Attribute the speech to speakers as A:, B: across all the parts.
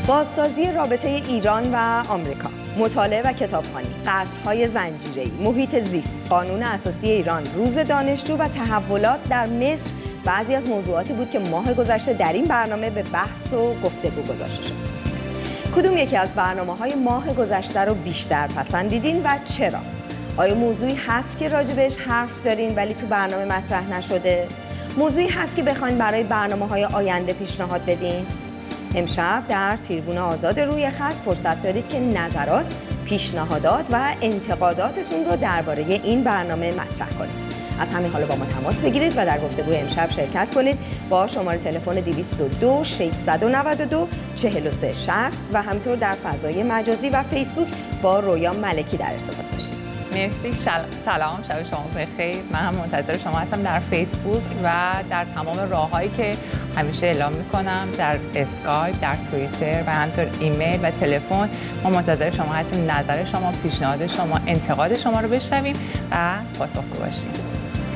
A: بازسازی رابطه ایران و آمریکا، مطالعه و کتابخوانی، قطرهای زنجیره‌ای، محیط زیست، قانون اساسی ایران، روز دانشجو و تحولات در مصر بعضی از موضوعاتی بود که ماه گذشته در این برنامه به بحث و گفتگو گذاشته شد. کدوم یکی از برنامه‌های ماه گذشته رو بیشتر پسندیدین و چرا؟ آیا موضوعی هست که راجبش حرف دارین ولی تو برنامه مطرح نشده؟ موضوعی هست که بخواین برای برنامه‌های آینده پیشنهاد بدین؟ امشب در تریبون آزاد روی خط فرصت دارید که نظرات، پیشنهادات و انتقاداتتون رو درباره این برنامه مطرح کنید. از همین حالا با ما تماس بگیرید و در گفتگوی امشب شرکت کنید با شماره تلفن 222 692 43 60 و همینطور در فضای مجازی و فیسبوک با رویا ملکی در ارتباط باشید.
B: مرسی. سلام، شب شما بخیر. من هم منتظر شما هستم در فیسبوک و در تمام راههایی که همیشه اعلام میکنم، در اسکایپ، در توییتر و همینطور ایمیل و تلفن. ما منتظر شما هستیم، نظر شما، پیشنهاد شما، انتقاد شما رو بشنویم و پاسخگو باشیم.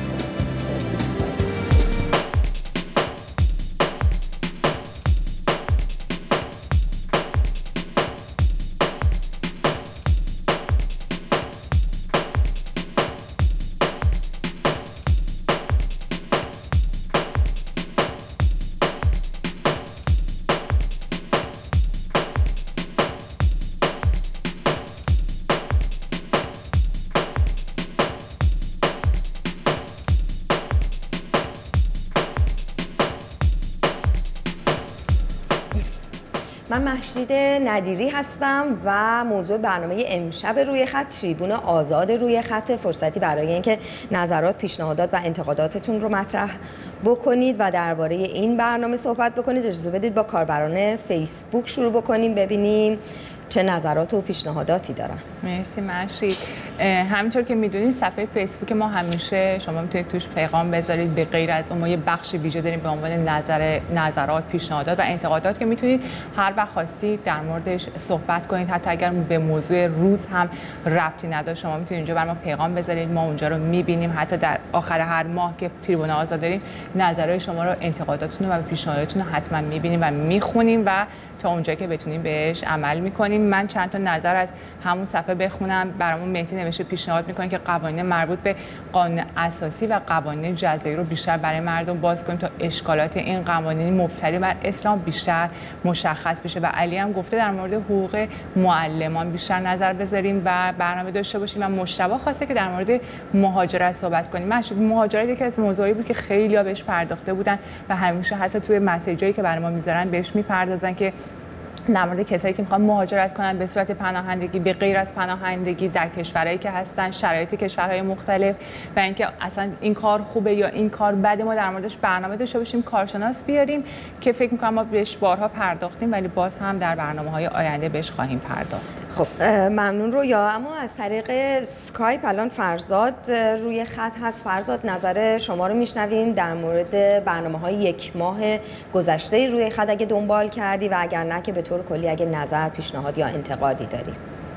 A: من مهشید ندیری هستم و موضوع برنامه امشب روی خط تریبون آزاد روی خط، فرصتی برای اینکه نظرات، پیشنهادات و انتقاداتتون رو مطرح بکنید و درباره این برنامه صحبت بکنید. اجازه بدید با کاربران فیسبوک شروع بکنیم ببینیم چه نظرات و پیشنهاداتی دارن.
B: مرسی مهشید. همینطور که میدونید صفحه فیسبوک ما همیشه شما میتونید توش پیغام بذارید. به غیر از اون ما یه بخش ویژه داریم به عنوان نظرات، پیشنهادات و انتقادات که میتونید هر وقت خواستید در موردش صحبت کنید. حتی اگر به موضوع روز هم ربطی نداره شما میتونید اینجا برام پیغام بذارید، ما اونجا رو میبینیم. حتی در آخر هر ماه که تریبون آزاد داریم نظرات شما رو، انتقاداتتون و پیشنهاداتتون رو حتما میبینیم و میخونیم و تا اونجا که بتونیم بهش عمل میکنیم. من چند تا نظر از همون صفحه بخونم. برامون مهدی نوشته پیشنهاد میکنه که قوانین مربوط به قانون اساسی و قوانین جزایی رو بیشتر برای مردم باز کنیم تا اشکالات این قوانین مبتنی بر اسلام بیشتر مشخص بشه. و علی هم گفته در مورد حقوق معلمان بیشتر نظر بذاریم و برنامه داشته باشیم. و مجتبی خواسته که در مورد مهاجرت صحبت کنیم. مهاجرت یکی از موضوعی بود که خیلی‌ها بهش پرداخته بودن و همیشه حتی توی مسیجایی که برای ما میذارن بهش میپردازن که در مورد کسایی که میخوان مهاجرت کنن به صورت پناهندگی، به غیر از پناهندگی، در کشورهایی که هستن، شرایط کشورهای مختلف و اینکه اصلا این کار خوبه یا این کار بده. ما در موردش برنامه داشته باشیم، کارشناس بیاریم که فکر میکنم ما بهش بارها پرداختیم ولی باز هم در برنامه‌های آینده بهش خواهیم پرداخت.
A: خب ممنون رویا. اما از طریق اسکایپ الان فرزاد روی خط هست. فرزاد، نظر شما رو میشنویم در مورد برنامه‌های یک ماه گذشته روی خط اگه دنبال کردی و اگر نه که به طور کلی اگه نظر، پیشنهاد یا انتقادی داری.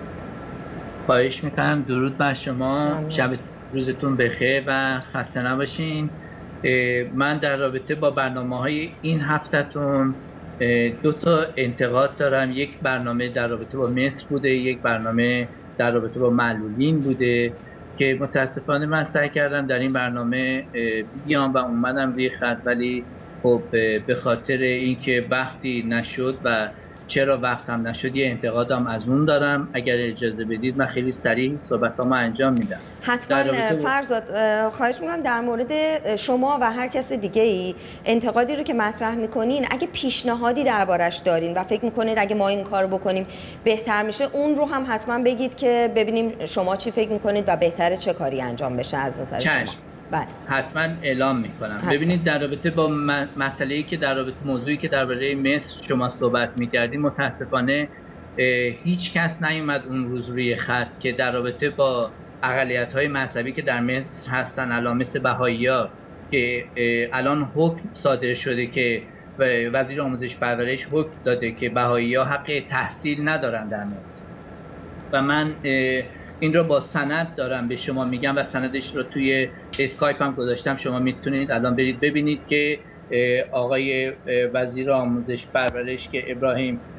C: خواهش میکنم. درود بر شما، شب روزتون بخیر و خسته نباشین. من در رابطه با برنامه‌های این هفته‌تون دو تا انتقاد دارم. یک برنامه در رابطه با مصر بوده، یک برنامه در رابطه با معلولین بوده که متاسفانه من سعی کردم در این برنامه بیام و اومدم روی خط ولی خب به خاطر اینکه وقتی نشد و چرا وقت هم نشد یه انتقادم از اون دارم. اگر اجازه بدید من خیلی سریع صحبتامو انجام میدم.
A: حتما فرزاد. خواهش میکنم در مورد شما و هر کس دیگه ای انتقادی رو که مطرح میکنین اگه پیشنهادی دربارش دارین و فکر میکنید اگه ما این کار بکنیم بهتر میشه، اون رو هم حتما بگید که ببینیم شما چی فکر میکنید و بهتره چه کاری انجام بشه از نظر شما.
C: بله. حتما اعلام میکنم. ببینید در رابطه با مسئله‌ای که در رابطه موضوعی که درباره مصر شما صحبت میکردیم متاسفانه هیچ کس نیومد اون روز روی خط که در رابطه با اقلیت‌های مذهبی که در مصر هستن، الان مثل بهائی‌ها که الان حکم صادر شده که وزیر آموزش پرورش حکم داده که بهائی‌ها حق تحصیل ندارن در مصر و من این رو با سند دارم به شما میگم و سندش رو توی اسکایپ هم گذاشتم. شما میتونید الان برید ببینید که آقای وزیر آموزش پرورش که ابراهیم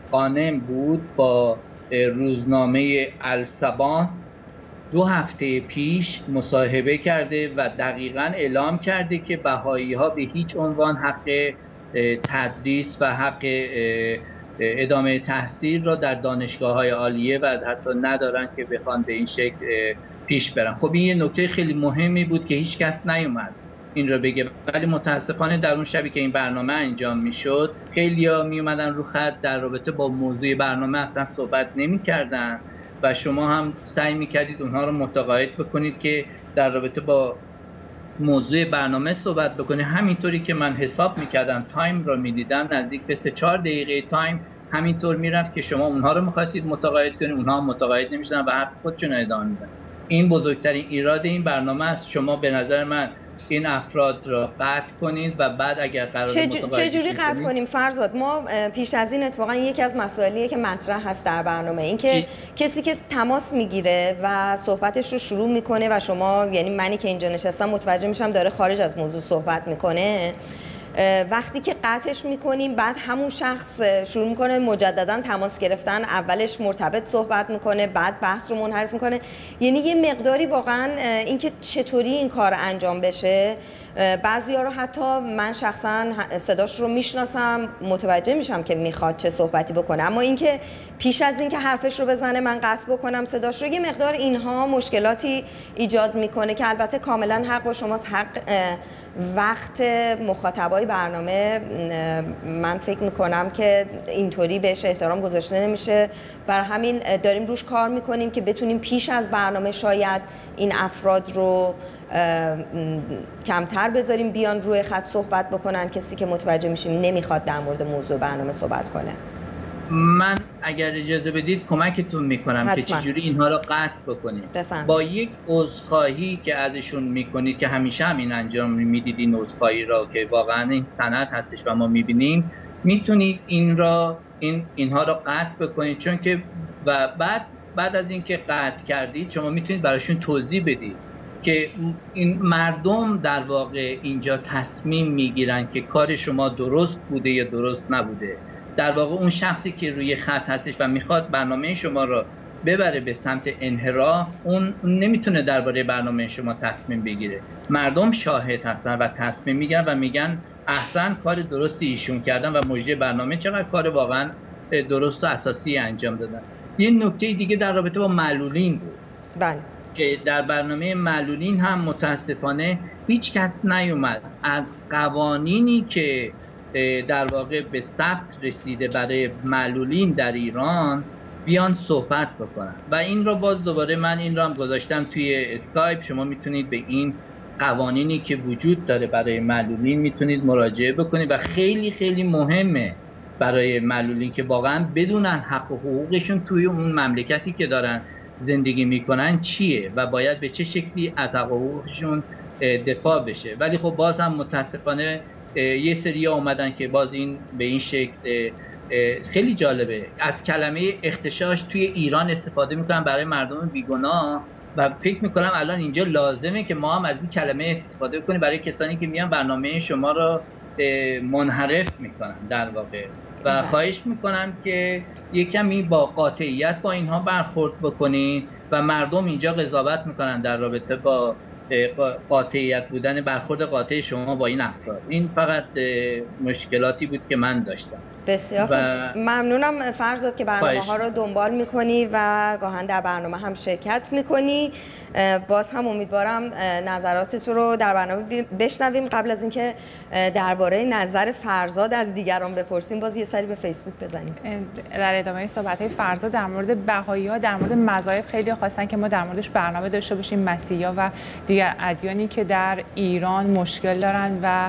C: قانم بود با روزنامه الصباح 2 هفته پیش مصاحبه کرده و دقیقاً اعلام کرده که بهایی‌ها به هیچ عنوان حق تدریس و حق ادامه تحصیل را در دانشگاه‌های عالیه و حتی ندارن که بخوان به این شکل پیش برن. خب این یه نکته خیلی مهمی بود که هیچ کس نیومد این رو بگه، ولی متاسفانه در اون شبی که این برنامه انجام میشد خیلی‌ها میومدن رو خط در رابطه با موضوع برنامه اصلا صحبت نمی‌کردن و شما هم سعی می‌کردید اونها رو متقاعد بکنید که در رابطه با موضوع برنامه صحبت بکنه. همینطوری که من حساب میکردم تایم رو میدیدم نزدیک به 3-4 دقیقه تایم همینطور میرفت که شما اونها رو میخواستید متقاعد کنید، اونها متقاعد نمیشدن و حرف خودشون رو ادامه میدن. این بزرگترین ایراد این برنامه است. شما به نظر من این افراد را قطع کنید و بعد اگر قرار
A: چجوری قطع کنیم فرزاد؟ ما پیش از این اتفاقا یکی از مسائلیه که مطرح هست در برنامه این که کسی که تماس میگیره و صحبتش رو شروع میکنه و شما، یعنی منی که اینجا نشستم متوجه میشم داره خارج از موضوع صحبت میکنه، وقتی که قطعش میکنیم بعد همون شخص شروع میکنه مجددا تماس گرفتن، اولش مرتبط صحبت میکنه بعد بحث رو منحرف میکنه. یعنی یه مقداری واقعا اینکه چطوری این کار انجام بشه، بعضیا رو حتی من شخصا صداش رو میشناسم، متوجه میشم که میخواد چه صحبتی بکنه، اما اینکه پیش از اینکه حرفش رو بزنه من قطع بکنم صداش رو، یه مقدار اینها مشکلاتی ایجاد میکنه که البته کاملا حق با شماست. حق وقت مخاطبای برنامه من فکر میکنم که اینطوری بهش احترام گذاشته نمیشه، برای همین داریم روش کار میکنیم که بتونیم پیش از برنامه شاید این افراد رو کمتر بذاریم بیان روی خط صحبت بکنن، کسی که متوجه میشیم نمیخواد در مورد موضوع برنامه صحبت کنه.
C: من اگر اجازه بدید کمکتون میکنم که چجوری اینها رو قطع بکنیم. با یک عذرخواهی که ازشون میکنید که همیشه همین انجام میدید، این عذرخواهی را که واقعا این سند هستش و ما میبینیم، میتونید اینها رو قطع بکنید، چون که و بعد از اینکه قطع کردید شما میتونید براشون توضیح بدید که این مردم در واقع اینجا تصمیم میگیرن که کار شما درست بوده یا درست نبوده. در واقع اون شخصی که روی خط هستش و میخواد برنامه شما رو ببره به سمت انحراف، اون نمیتونه درباره برنامه شما تصمیم بگیره. مردم شاهد هستن و تصمیم میگیرن و میگن احسن، کار درستی ایشون کردن و مجری برنامه چقدر کار واقعا درست و اساسی انجام دادن. یه نکته دیگه در رابطه با معلولین بود.
A: بله.
C: که در برنامه معلولین هم متاسفانه هیچ کس نیومد از قوانینی که در واقع به ثبت رسیده برای معلولین در ایران بیان صحبت بکنن و این رو باز دوباره من این رو هم گذاشتم توی اسکایپ. شما میتونید به این قوانینی که وجود داره برای معلولین میتونید مراجعه بکنید و خیلی خیلی مهمه برای معلولین که واقعا بدونن حق و حقوقشون توی اون مملکتی که دارن زندگی میکنن چیه و باید به چه شکلی از حق و حقوقشون دفاع بشه. ولی خب باز هم متاسفانه یه سری اومدن که باز این به این شکل خیلی جالبه از کلمه اغتشاش توی ایران استفاده میکنن برای مردم بیگناه و فکر میکنم الان اینجا لازمه که ما هم از این کلمه استفاده کنیم برای کسانی که میان برنامه شما رو منحرف میکنن در واقع. و خواهش میکنم که یکمی با قاطعیت با اینها برخورد بکنید و مردم اینجا قضاوت میکنن در رابطه با قاطعیت بودن، برخورد قاطع شما با این افراد. این فقط مشکلاتی بود که من داشتم.
A: بسیار خوب. ممنونم فرزاد که برنامه ها رو دنبال میکنی و گاهن در برنامه هم شرکت میکنی. باز هم امیدوارم نظرات رو در برنامه بشنویم. قبل از اینکه درباره نظر فرزاد از دیگران بپرسیم، باز یه سری به فیسبوک بزنیم.
B: در ادامه صحبت‌های فرزاد در مورد بهائی‌ها، در مورد مذاهب خیلی خواستن که ما در موردش برنامه داشته باشیم، مسیحی‌ها و دیگر ادیانی که در ایران مشکل دارن و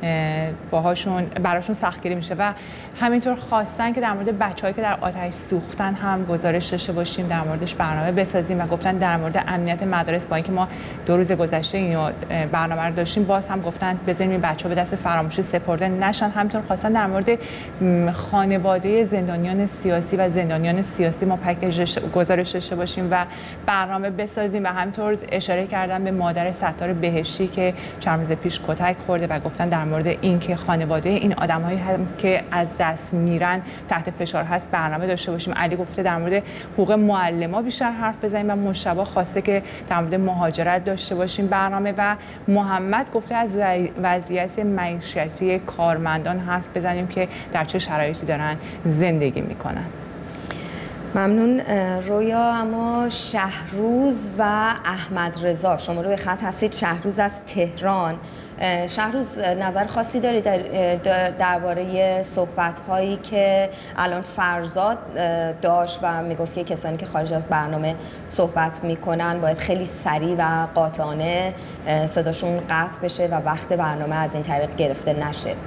B: براشون سختگیری میشه و همینطور خواستن که در مورد بچه‌هایی که در آتش سوختن هم گزارش داشته باشیم، در موردش برنامه بسازیم و گفتن در مورد امنیت مدارس، با اینکه ما 2 روز گذشته اینو برنامه رو داشتیم، باز هم گفتن بذاریم این بچه‌ها به دست فراموشی سپرده نشن. همینطور خواستن در مورد خانواده زندانیان سیاسی و زندانیان سیاسی ما پکیج گزارش داشته باشیم و برنامه بسازیم و همینطور اشاره کردن به مادر ستار بهشتی که چند روز پیش کتک خورده و گفتن در در مورد اینکه خانواده این آدم‌هایی هم که از دست میرن تحت فشار هست برنامه داشته باشیم. علی گفته در مورد حقوق معلما بیشتر حرف بزنیم و مشتبه خواسته که در مورد مهاجرت داشته باشیم برنامه، و محمد گفته از وضعیت معیشتی کارمندان حرف بزنیم که در چه شرایطی دارن زندگی میکنن.
A: ممنون رویا. اما شهروز و احمد رضا شما روی خط هستید. شهروز از تهران. شهروز نظر خاصی دارید درباره صحبت‌هایی که الان فرزاد داشت و میگفت که کسانی که خارج از برنامه صحبت میکنن باید خیلی سریع و قاطعانه صداشون قطع بشه و وقت برنامه از این طریق گرفته نشه؟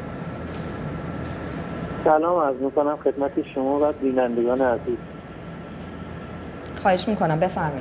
D: سلام عرض میکنم خدمت شما و بینندگان عزیز.
A: خواهش میکنم بفرمایید.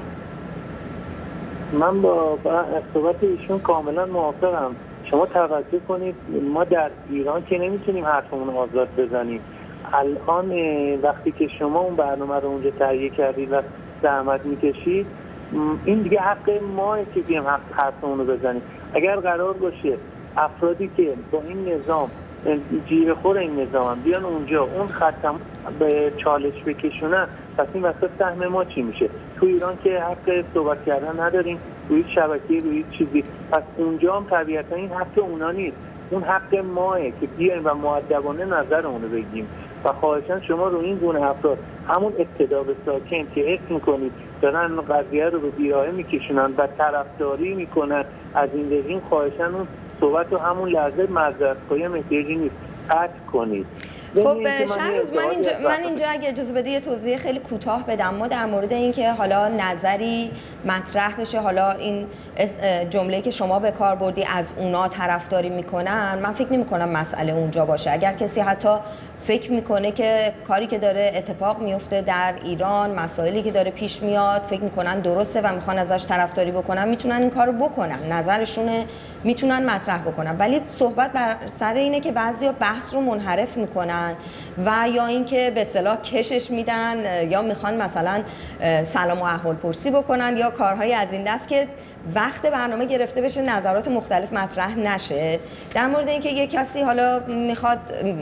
D: من با صحبت ایشون کاملا موافقم. شما توجه کنید ما در ایران که نمیتونیم حرفمون آزاد بزنیم. الان وقتی که شما اون برنامه رو اونجا تهیه کردید و زحمت میکشید، این دیگه حق ماه که بیم حرفمون رو بزنیم. اگر قرار باشه افرادی که با این نظام جیره خور این نظام بیان اونجا اون خطم به چالش بکشونن، پس این وسط سهم ما چی میشه؟ تو ایران که حق صحبت کردن نداریم روی شبکه روی چیزی، پس اونجا هم طبیعتا این حق اونا نیست، اون حق ماه که بیایم و مؤدبانه نظرمون رو بگیم. و خواهشاً شما رو این گونه افراد همون ابتدا به ساکن که حس میکنید دارن قضیه رو به بیراهه میکشونن و طرفداری میکنن از این رژیم، خواهشاً اون صحبت رو همون لحظه معذرت‌خواهی هم احتیاجی نیست، قطع کنید.
A: خب شهروز من اینجا اگه اجازه بدی یه توضیح خیلی کوتاه بدم. ما در مورد اینکه حالا نظری مطرح بشه، حالا این جمله‌ای که شما به کار بردی از اونا طرفداری میکنن، من فکر نمی‌کنم مسئله اونجا باشه. اگر کسی حتی فکر میکنه که کاری که داره اتفاق میفته در ایران، مسائلی که داره پیش میاد فکر میکنن درسته و میخوان ازش طرفداری بکنن، میتونن این کارو بکنن، نظرشونه میتونن مطرح بکنن. ولی صحبت بر سر اینه که بعضیا بحث رو منحرف میکنن و یا اینکه به اصطلاح کشش میدن یا میخوان مثلا سلام و احوالپرسی بکنن یا کارهای از این دست که وقت برنامه گرفته بشه نظرات مختلف مطرح نشه. در مورد اینکه یک کسی حالا میخواد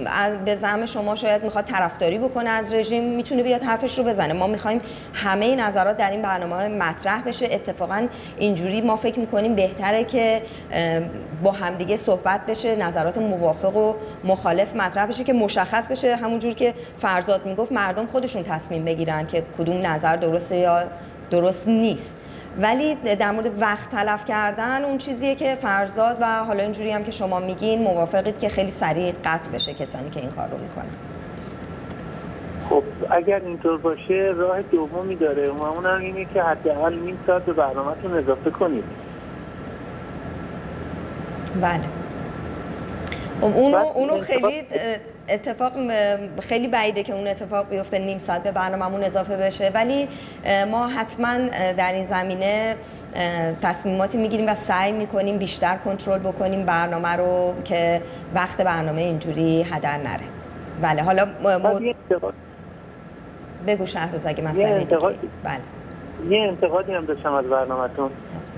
A: به زعم شما شاید میخواد طرفداری بکنه از رژیم، میتونه بیاد حرفش رو بزنه. ما میخوایم همه نظرات در این برنامه مطرح بشه. اتفاقا اینجوری ما فکر میکنیم بهتره که با همدیگه صحبت بشه، نظرات موافق و مخالف مطرح بشه که مشخص بشه، همونجور که فرزاد میگفت مردم خودشون تصمیم بگیرن که کدوم نظر درسته یا درست نیست. ولی در مورد وقت تلف کردن اون چیزیه که فرزاد و حالا اینجوری هم که شما میگین موافقید که خیلی سریع قطع بشه کسانی که این کار رو میکنن.
D: خب اگر اینطور باشه راه دومی داره و اونم اینه که حداقل نیم ساعت به برنامه‌تون اضافه کنید.
A: بله. اونو خیلی اتفاق خیلی بعیده که اون اتفاق بیفته نیم ساعت به برنامه‌مون اضافه بشه، ولی ما حتما در این زمینه تصمیماتی میگیریم و سعی میکنیم بیشتر کنترل بکنیم برنامه رو که وقت برنامه اینجوری هدر نره. بله حالا بگو شهروز اگه مسئله دیگه. بله
D: یه انتقادی هم داشتم از برنامه‌تون.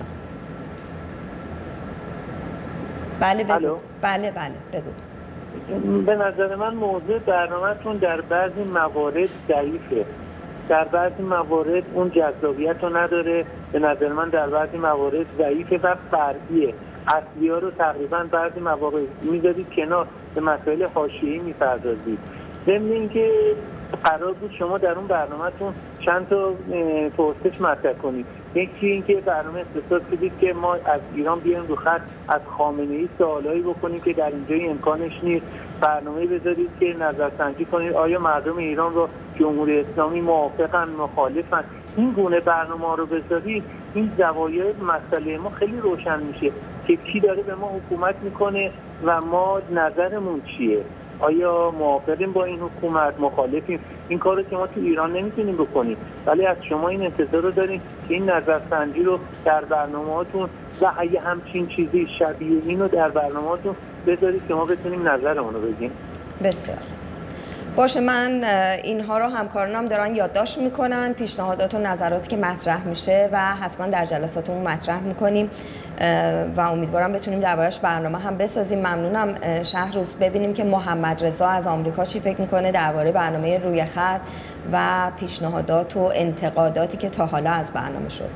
A: بله بگو. بله بگو.
D: به نظر من موضوع برنامه‌تون در بعضی موارد ضعیفه، در بعضی موارد اون جذابیت رو نداره. به نظر من در بعضی موارد ضعیفه و فردیه. اصلی‌ها رو تقریبا بعضی موارد میذارید کنار، به مسائل حاشیه‌ای میپردازید. ضمن اینکه قرار بود شما در اون برنامه‌تون چند تا پرسش مطرح کنید. یکی اینکه برنامه اختصاص بدید که ما از ایران بیایم رو خط از خامنه‌ای سوالایی بکنیم که در اینجا امکانش نیست. برنامه بذارید که نظرسنجی کنید آیا مردم ایران رو جمهوری اسلامی موافقن مخالفن. این گونه برنامه رو بذارید این زوایای مسئله ما خیلی روشن میشه که کی داره به ما حکومت میکنه و ما نظرمون چیه. آیا موافقیم با این حکومت، مخالفیم؟ این کارو که ما تو ایران نمیتونیم بکنیم، ولی از شما این انتظار رو داریم که این نظرسنجی رو در برنامه‌هاتون و اگه همچین چیزی شبیه اینو در برنامه‌هاتون بذارید که ما بتونیم نظرمون رو بگیم.
A: بسیار باشه، من اینها رو همکارانم دارن یادداشت میکنن، پیشنهادات و نظراتی که مطرح میشه و حتما در جلساتمون مطرح میکنیم و امیدوارم بتونیم دربارش برنامه هم بسازیم. ممنونم شهروز. ببینیم که محمد رضا از آمریکا چی فکر میکنه درباره برنامه روی خط و پیشنهادات و انتقاداتی که تا حالا از برنامه شد.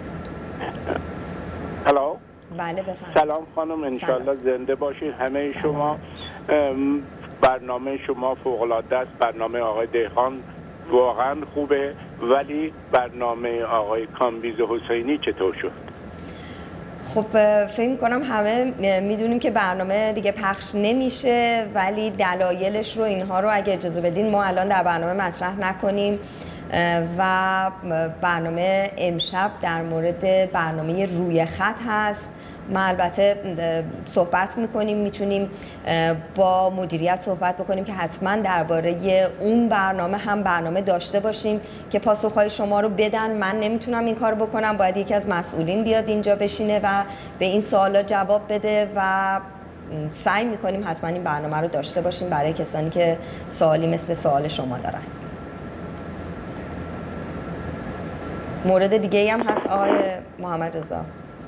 E: هلو.
A: بله بفرمایید.
E: سلام خانم، انشالله زنده باشید همه شما. برنامه شما فوق‌العاده است. برنامه آقای دهقان واقعا خوبه، ولی برنامه آقای کامبیز حسینی چطور شد؟
A: خب فکر می‌کنم همه میدونیم که برنامه دیگه پخش نمیشه، ولی دلایلش رو اینها رو اگه اجازه بدین ما الان در برنامه مطرح نکنیم و برنامه امشب در مورد برنامه روی خط هست. ما البته صحبت میکنیم، میتونیم با مدیریت صحبت بکنیم که حتما درباره اون برنامه هم برنامه داشته باشیم که پاسخهای شما رو بدن. من نمیتونم این کار بکنم، باید یکی از مسئولین بیاد اینجا بشینه و به این سوالا جواب بده و سعی میکنیم حتما این برنامه رو داشته باشیم برای کسانی که سوالی مثل سوال شما دارن. مورد دیگه هم هست آقای محمد رضا؟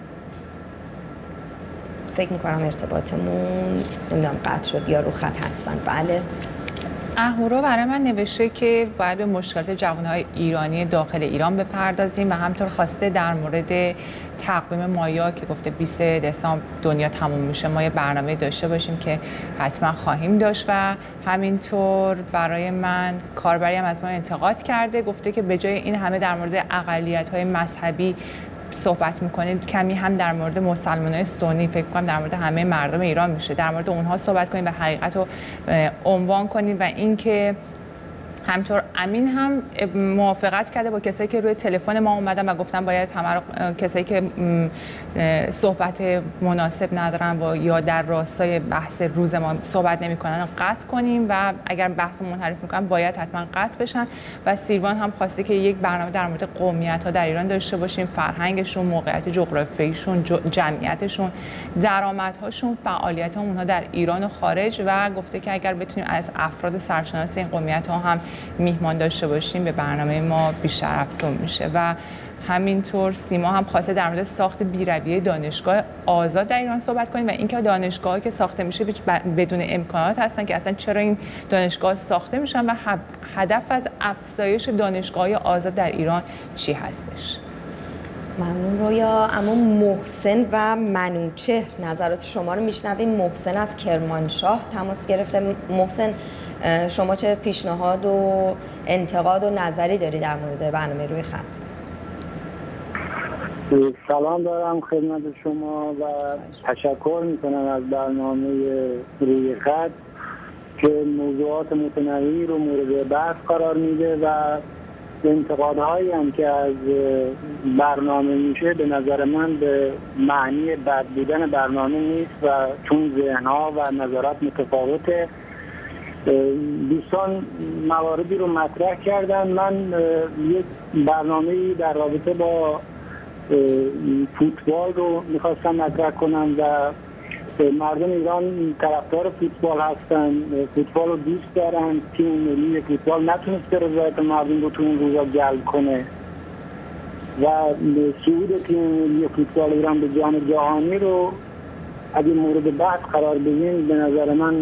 A: فکر میکنم ارتباطمون نمیدونم قطع شد یا رو خط هستن. بله.
B: اهورا برای من نوشته که باید به مشکلات جوانهای ایرانی داخل ایران بپردازیم و همطور خواسته در مورد تقویم مایا که گفته 20 دسامبر دنیا تموم میشه ما یه برنامه داشته باشیم که حتما خواهیم داشت. و همینطور برای من کاربری هم از ما انتقاد کرده، گفته که به جای این همه در مورد اقلیت‌های مذهبی صحبت میکنید کمی هم در مورد مسلمانای سنی، فکر کنم در مورد همه مردم ایران میشه، در مورد اونها صحبت کنید و حقیقت رو عنوان کنید. و اینکه همطور امین هم موافقت کرده با کسایی که روی تلفن ما اومدن و گفتن باید همه کسایی که صحبت مناسب ندارن و یا در راستای بحث روز ما صحبت نمیکنن قطع کنیم و اگر بحث منحرف میکنن باید حتما قطع بشن. و سیروان هم خواسته که یک برنامه در مورد قومیت ها در ایران داشته باشیم، فرهنگشون، موقعیت جغرافیاییشون، جمعیتشون، درآمدهاشون، فعالیت ها اونها در ایران و خارج. و گفته که اگر بتونیم از افراد سرشناس این قومیت ها هم میهمان داشته باشیم به برنامه ما بیشتر افزون میشه. و همینطور سیما هم خواسته در مورد ساخت بی‌رویه دانشگاه آزاد در ایران صحبت کنیم و اینکه دانشگاهی که ساخته میشه بدون امکانات هستن که اصلا چرا این دانشگاه ساخته میشن و هدف از افزایش دانشگاه‌های آزاد در ایران چی هستش.
A: ممنون رویا. اما محسن و منوچهر نظرات شما رو میشنویم. محسن از کرمانشاه تماس گرفته. محسن شما چه پیشنهاد و انتقاد و نظری داری در مورد برنامه روی خط؟
F: سلام دارم خدمت شما و تشکر میکنم از برنامه روی خط که موضوعات متنوعی رو مورد بحث قرار میده و انتقادهایی هم که از برنامه میشه به نظر من به معنی بد بودن برنامه نیست و چون ذهنها و نظرات متفاوته. دوستان مواردی رو مطرح کردن. من یک برنامه‌ای در رابطه با فوتبال رو میخواستم مطرح کنم و مردم ایران طرفدار فوتبال هستن، فوتبال رو دوست دارن. تیم ملی فوتبال نتونسته رضایت مردم رو تو این روزا جلب کنه و صعود تیم ملی فوتبال ایران به جام جهانی رو اگه مورد بحث قرار بدیم به نظر من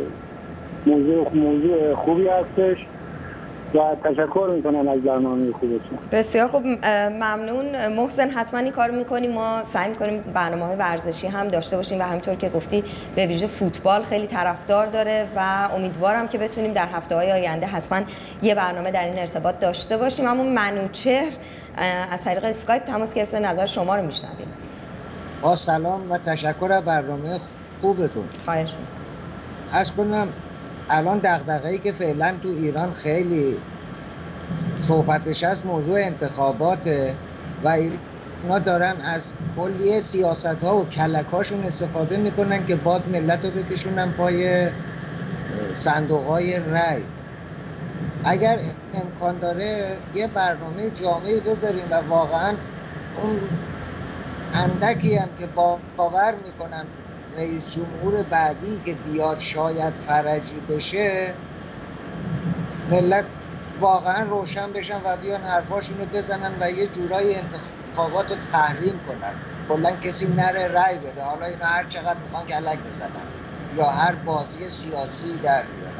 F: موضوع خوبی هستش و تشکر میکنم از برنامه خوبتون.
A: بسیار خوب، ممنون محسن. حتما این کار میکنیم. ما سعی میکنیم برنامه‌های ورزشی هم داشته باشیم و همینطور که گفتی به ویژه فوتبال خیلی طرفدار داره و امیدوارم که بتونیم در هفته‌های آینده حتما یه برنامه در این ارتباط داشته باشیم. اما منوچهر از طریق اسکایپ تماس گرفته، نظر شما رو میشنویم.
G: با سلام و تشکر از برنامه خوبتون.
A: خواهش می‌کنم.
G: عرض کنم الان دغدغه‌ای که فعلا تو ایران خیلی صحبتش هست موضوع انتخاباته و اینا دارن از کلیه سیاست‌ها و کلک‌هاشون استفاده میکنن که باز ملت رو بکشونن پای صندوق‌های رای. اگر امکان داره یه برنامه جامعی بذاریم و واقعا اون اندکی هم که باور میکنن رئیس جمهور بعدی که بیاد شاید فرجی بشه ملت واقعا روشن بشن و بیان حرفاشون رو بزنن و یه جورای انتخابات رو تحریم کنن. کلا کسی نره رای بده. حالا اینا هر چقدر میخوان کلک بزنن یا هر بازی سیاسی در بیارن.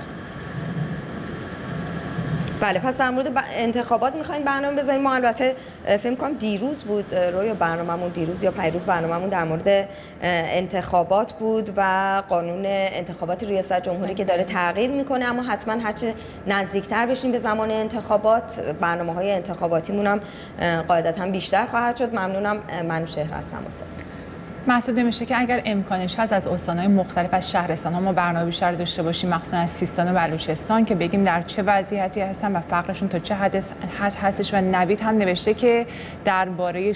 A: بله، پس در مورد انتخابات میخواین برنامه بذاریم. ما البته فکر کنم دیروز بود روی برنامه‌مون، دیروز یا پیروز برنامه‌مون در مورد انتخابات بود و قانون انتخابات ریاست جمهوری که داره تغییر میکنه، اما حتما هرچه نزدیکتر بشیم به زمان انتخابات برنامه‌های انتخاباتیمون هم قاعدتاً بیشتر خواهد شد. ممنونم. منوشهر هستم.
B: محسوب نمیشه که اگر امکانش هست از استان‌های مختلف از شهرستان‌ها ما برنامه بیشتر داشته باشیم، مخصوصا از سیستان و بلوچستان، که بگیم در چه وضعیتی هستن و فقرشون تا چه حد هستش. و نوید هم نوشته که درباره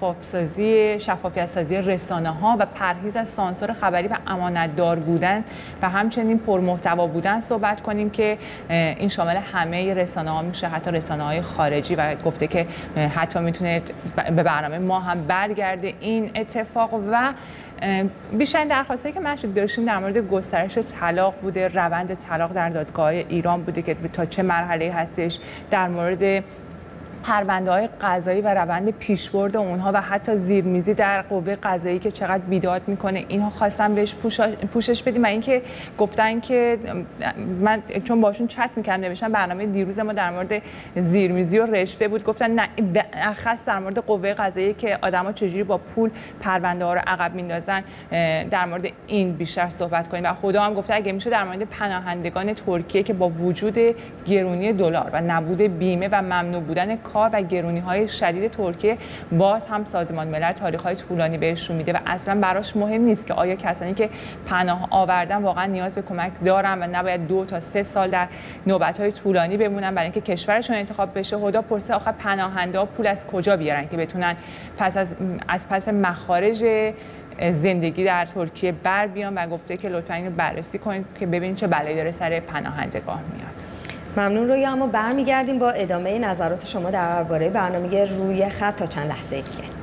B: شفافیت سازی رسانه‌ها و پرهیز از سانسور خبری و امانتدار بودن و همچنین پرمحتوا بودن صحبت کنیم که این شامل همه رسانه‌ها میشه، حتی رسانه‌های خارجی، و گفته که حتی میتونه به برنامه ما هم برگرده این اتفاق. و بیشتر درخواستی که من داشتیم در مورد گسترش طلاق بوده، روند طلاق در دادگاه ایران بوده که تا چه مرحله هستش، در مورد پرونده‌های قضایی و روند پیشبرد اونها و حتی زیرمیزی در قوه قضایی که چقدر بیداد میکنه، اینها خواستم بهش پوشش بدیم. و اینکه گفتن که من چون باشون چت میکردم نوشتم برنامه دیروز ما در مورد زیرمیزی و رشوه بود، گفتن نه خاص در مورد قوه قضایی که آدما چجوری با پول پرونده ها رو عقب میندازن، در مورد این بیشتر صحبت کنیم. و خدا هم گفته اگه میشه در مورد پناهندگان ترکیه که با وجود گرونی دلار و نبود بیمه و ممنوع بودن و گرونی‌های شدید ترکیه باز هم سازمان ملل تاریخ‌های طولانی بهشون میده و اصلا براش مهم نیست که آیا کسانی که پناه آوردن واقعا نیاز به کمک دارن و نباید 2 تا 3 سال در نوبت‌های طولانی بمونن برای اینکه کشورشون انتخاب بشه. خدا پرسه آخه پناهنده‌ها پول از کجا بیارن که بتونن پس مخارج زندگی در ترکیه بر بیان، و گفته که لطفاً اینو بررسی کنید که ببینید چه بلایی داره سر پناهندگان میاد.
A: ممنون رویا. اما برمیگردیم با ادامه نظرات شما درباره برنامه روی خط تا چند لحظه دیگه.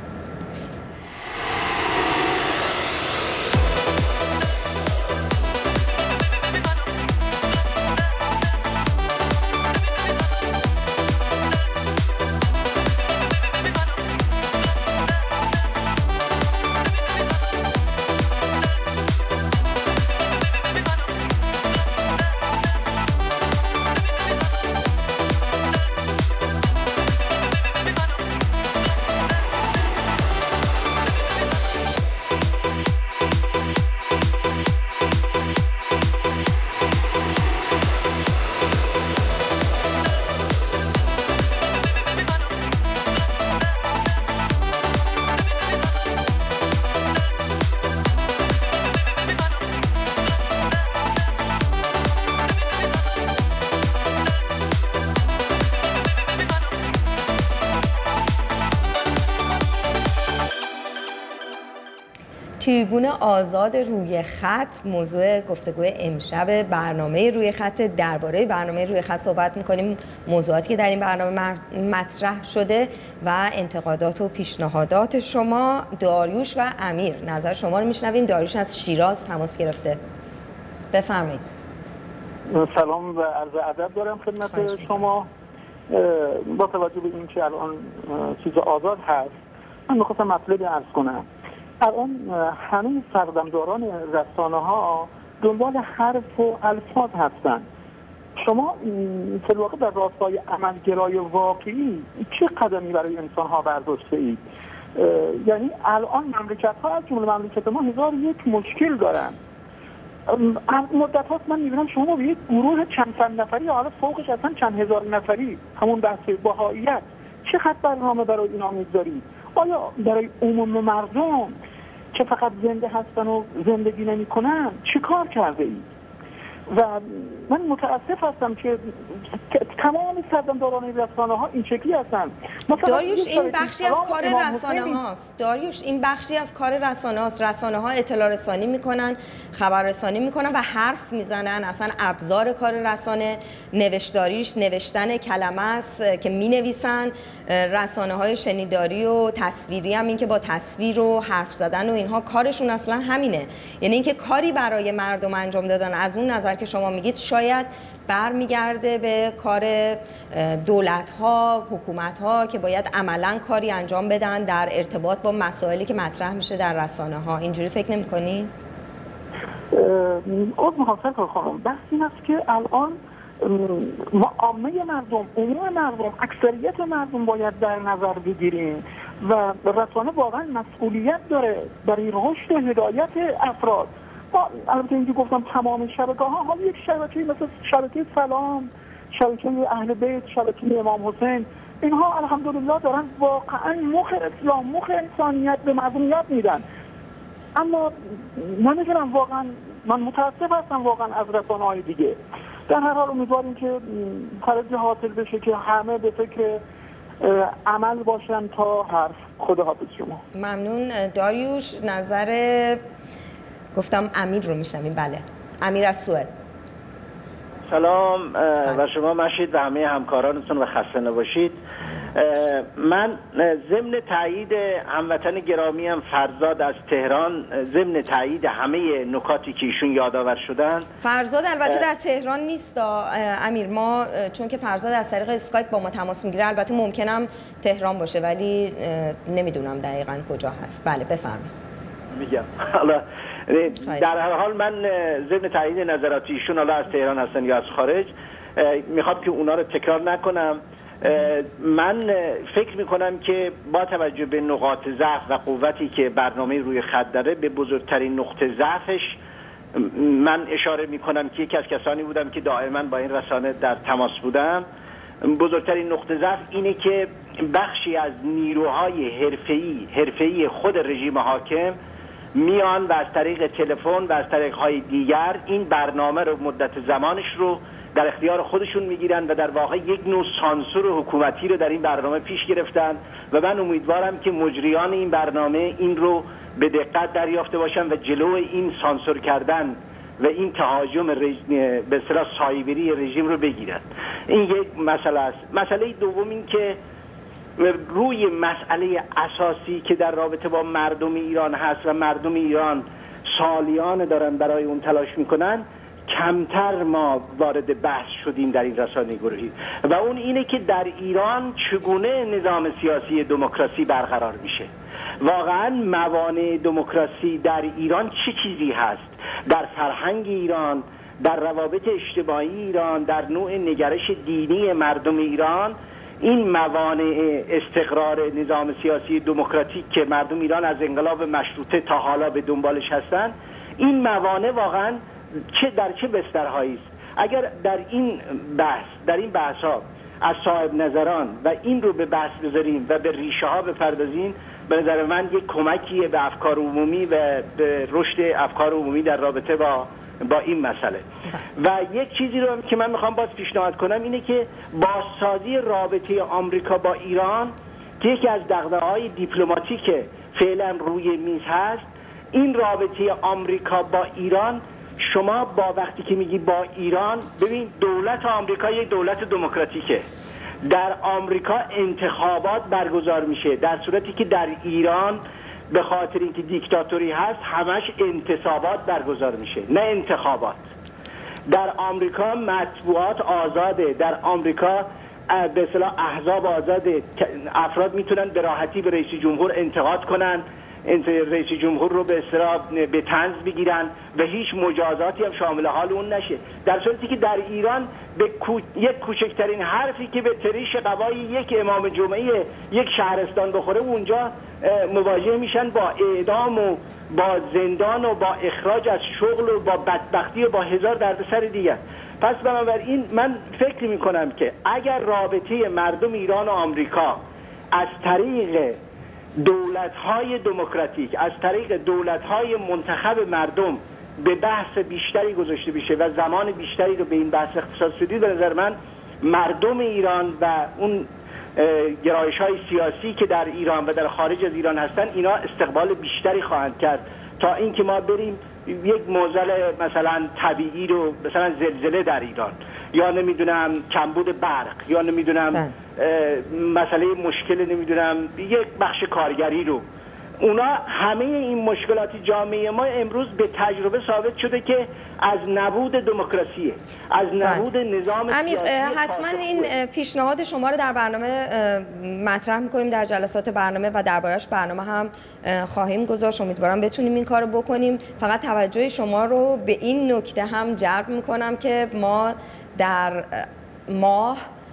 A: تریبون آزاد روی خط موضوع گفتگوی امشب برنامه روی خط. درباره برنامه روی خط صحبت می‌کنیم، موضوعاتی که در این برنامه مطرح شده و انتقادات و پیشنهادات شما. داریوش و امیر نظر شما رو میشنویم. داریوش از شیراز تماس گرفته. بفرمایید.
D: سلام و عرض ادب دارم خدمت شما. با توجه به اینکه الان چیز آزاد هست، من می‌خواستم مطلبی عرض کنم. الان همه سردمداران رسانه‌ها دنبال حرف و الفاظ هستند. شما فی الواقع در راستای عملگرای واقعی چه قدمی برای انسان‌ها برداشته اید؟ یعنی الان مملکت‌ها از جمله مملکت ما 1001 مشکل دارن. مدت هاست من می‌بینم شما به یک گروه چند صد نفری، حالا فوقش اصلا چند هزار نفری، همون بحث بهائیت، چه خط برنامه برای اینا می‌ذارید؟ آیا برای عموم مردم که فقط زنده هستن و زندگی نمی‌کنن چه کار کرده اید؟ و من متاسف هستم که
F: تمام سردمداران رسانه‌ها این شکلی هستن.
A: داریوش این بخشی از کار رسانه هاست. داریوش این بخشی از کار رسانه هاست. رسانه ها اطلاع رسانی میکنن، خبررسانی میکنن و حرف میزنن. اصلا ابزار کار رسانه نوشتاریش نوشتن کلمه است که مینویسن. رسانه های شنیداری و تصویری هم این که با تصویر و حرف زدن و اینها کارشون اصلا همینه. یعنی اینکه کاری برای مردم انجام دادن از اون نظر که شما میگید شاید برمیگرده به کار دولت‌ها، حکومت‌ها که باید عملاً کاری انجام بدن در ارتباط با مسائلی که مطرح میشه در رسانه‌ها. اینجوری فکر نمی‌کنی؟
F: محافظ خانم، بحث این است که الان عامه مردم، عموم مردم، اکثریت مردم باید در نظر بگیریم و رسانه واقعا مسئولیت داره برای رشد و هدایت افراد. البته اینکه گفتم تمام شبکه‌ها، حالا یک شبکه مثل شبکه سلام، شبکه اهل بیت، شبکه امام حسین، اینها الحمدلله دارن واقعا مخ اسلام، مخ انسانیت به مردم یاد میدن. اما نمیدونم واقعا، من متاسف هستم واقعا از رسانه‌های دیگه. در هر حال امیدواریم که فرجی حاصل بشه که همه به فکر عمل باشن تا حرف. خداحافظ شما.
A: ممنون. داریوش، نظر گفتم امیر رو میشنویم. بله، امیر از سوئد.
H: سلام و شما مشید و همه همکارانتون و خسته نباشید. من ضمن تایید هموطن گرامی هم فرزاد از تهران، ضمن تایید همه نکاتی که ایشون یادآور شدن.
A: فرزاد البته در تهران نیست امیر، ما چون که فرزاد از طریق اسکایپ با ما تماس میگیره، البته ممکنم تهران باشه ولی نمیدونم دقیقاً کجا هست. بله بفرمایید.
H: میگم حالا در هر حال من ضمن تایید نظرات ایشون، حالا از تهران هستن یا از خارج، میخوام که اونا رو تکرار نکنم. من فکر میکنم که با توجه به نقاط ضعف و قوتی که برنامه روی خط داره، به بزرگترین نقطه ضعفش من اشاره میکنم که یکی از کسانی بودم که دائما با این رسانه در تماس بودم. بزرگترین نقطه ضعف اینه که بخشی از نیروهای حرفه‌ای خود رژیم حاکم میان و از طریق تلفن و از طریق‌های دیگر این برنامه رو، مدت زمانش رو در اختیار خودشون میگیرن و در واقع یک نوع سانسور حکومتی رو در این برنامه پیش گرفتن و من امیدوارم که مجریان این برنامه این رو به دقت دریافته باشن و جلو این سانسور کردن و این تهاجم به اصطلاح سایبری رژیم رو بگیرن. این یک مسئله است. مسئله دوم این که روی مسئله اساسی که در رابطه با مردم ایران هست و مردم ایران سالیان دارن برای اون تلاش میکنن، کمتر ما وارد بحث شدیم در این رسانه گروهی و اون اینه که در ایران چگونه نظام سیاسی دموکراسی برقرار میشه. واقعا موانع دموکراسی در ایران چه چیزی هست؟ در فرهنگ ایران، در روابط اجتماعی ایران، در نوع نگرش دینی مردم ایران، این موانع استقرار نظام سیاسی دموکراتیک که مردم ایران از انقلاب مشروطه تا حالا به دنبالش هستند، این موانع واقعا در چه بسترهایی است؟ اگر در این بحث‌ها از صاحب نظران و این رو به بحث بذاریم و به ریشه ها بپردازیم، به نظر من یک کمکیه به افکار عمومی و به رشد افکار عمومی در رابطه با این مسئله. و یک چیزی رو که من میخوام باز پیشنهاد کنم اینه که بازسازی رابطه آمریکا با ایران که یکی از دغدغه‌های دیپلماتیک فعلا روی میز هست، این رابطه آمریکا با ایران، شما با وقتی که میگی با ایران، ببین دولت آمریکا یک دولت دموکراتیکه، در آمریکا انتخابات برگزار میشه، در صورتی که در ایران به خاطر اینکه دیکتاتوری هست همش انتصابات برگزار میشه نه انتخابات. در آمریکا مطبوعات آزاده، در آمریکا به اصطلاح احزاب آزاده، افراد میتونن به راحتی به رئیس جمهور انتقاد کنن، رئیس جمهور رو به اصطلاح به طنز بگیرن و هیچ مجازاتی هم شامل حال اون نشه، در صورتی که در ایران به یک کوچکترین حرفی که به تریش قبای یک امام جمعه یک شهرستان بخوره اونجا مواجه میشن با اعدام و با زندان و با اخراج از شغل و با بدبختی و با هزار دردسر دیگر. پس بنابراین من فکر میکنم که اگر رابطه مردم ایران و آمریکا از طریق دولت‌های دموکراتیک، از طریق دولت‌های منتخب مردم به بحث بیشتری گذاشته بشه و زمان بیشتری رو به این بحث اختصاص بدید، به نظر من مردم ایران و اون گرایش‌های سیاسی که در ایران و در خارج از ایران هستن اینا استقبال بیشتری خواهند کرد تا اینکه ما بریم یک معضل مثلا طبیعی رو مثلا زلزله در ایران یا نمیدونم کمبود برق یا نمیدونم مسئله مشکل نمیدونم یک بخش کارگری رو اونا همه این مشکلات جامعه ما امروز به تجربه ثابت شده که از نبود دموکراسیه، از نبود نظام سیاسی.
A: حتما این پیشنهاد شما رو در برنامه مطرح میکنیم در جلسات برنامه و دربارش برنامه هم خواهیم گذاشت. امیدوارم بتونیم این کارو بکنیم. فقط توجه شما رو به این نکته هم جلب میکنم که ما در ماه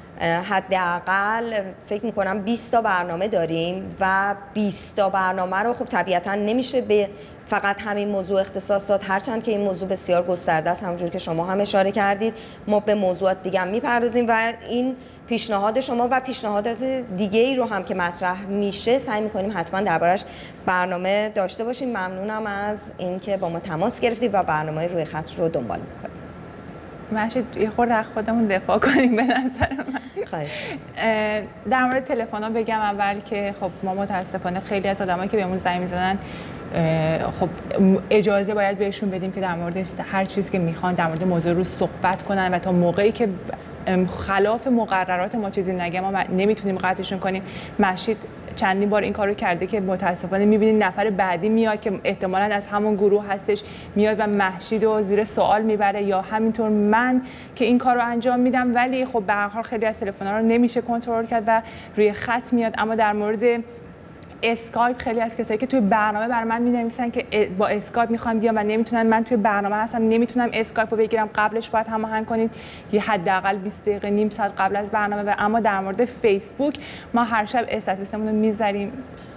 A: حداقل فکر میکنم 20 تا برنامه داریم و 20 تا برنامه رو خب طبیعتا نمیشه به فقط همین موضوع اختصاص داد، هرچند که این موضوع بسیار گسترده است همونجور که شما هم اشاره کردید. ما به موضوعات دیگه هم میپردازیم و این پیشنهاد شما و پیشنهادات دیگه ای رو هم که مطرح میشه سعی میکنیم حتما دربارش برنامه داشته باشیم. ممنونم از اینکه با ما تماس گرفتید و برنامه روی خط رو دنبال میکنید.
B: مشید یه خورده از خودمون دفاع کنیم به نظر من.
A: خواهش.
B: در مورد تلفن‌ها بگم اول که خب ما متاسفانه خیلی از آدمایی که بهمون زنگ میزنن خب اجازه باید بهشون بدیم که در مورد هر چیزی که میخوان در مورد موضوع رو صحبت کنن و تا موقعی که خلاف مقررات ما چیزی نگه ما نمیتونیم قطعشون کنیم. مشید چندین بار این کارو کرده که متاسفانه میبینید نفر بعدی میاد که احتمالاً از همون گروه هستش میاد و مهشید رو زیر سوال میبره یا همینطور من که این کارو انجام میدم، ولی خب به هر حال خیلی از تلفن‌ها رو نمیشه کنترل کرد و روی خط میاد. اما در مورد اسکایپ خیلی از کسایی که توی برنامه برای من می‌نویسن که با اسکایپ می‌خوام بیام و نمیتونن، من توی برنامه هستم نمیتونم اسکایپ رو بگیرم، قبلش باید هماهنگ کنید یه حداقل 20 دقیقه نیم ساعت قبل از برنامه. و اما در مورد فیسبوک ما هر شب استاتوسمون رو میذاریم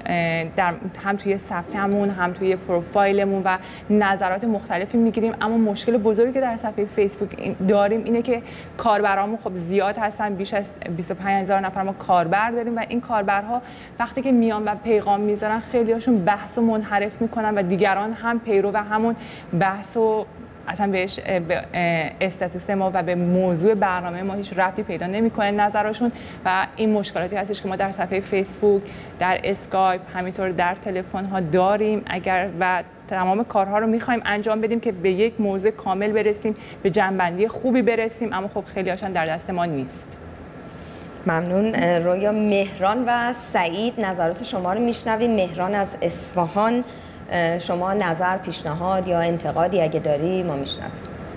B: هم توی صفحه‌مون هم توی پروفایلمون و نظرات مختلفی میگیریم. اما مشکل بزرگی که در صفحه فیسبوک داریم اینه که کاربرامون خب زیاد هستن، بیش از 25000 نفر ما کاربر داریم و این کاربرها وقتی که میان و پیغام میذارن خیلی هاشون بحث و منحرف میکنن و دیگران هم پیرو و همون بحث و اصلا بهش استاتوس ما و به موضوع برنامه ما هیچ ربطی پیدا نمیکنه نظرشون و این مشکلاتی هستش که ما در صفحه فیسبوک، در اسکایپ، همینطور در تلفن ها داریم. اگر و تمام کارها رو میخوایم انجام بدیم که به یک موضوع کامل برسیم، به جنبندی خوبی برسیم، اما خب خیلی هاشون در دست ما نیست.
A: ممنون. رویا، مهران و سعید نظرات شما رو میشنویم. مهران از اصفهان، شما نظر، پیشنهاد یا انتقادی اگه داری ما میشنویم.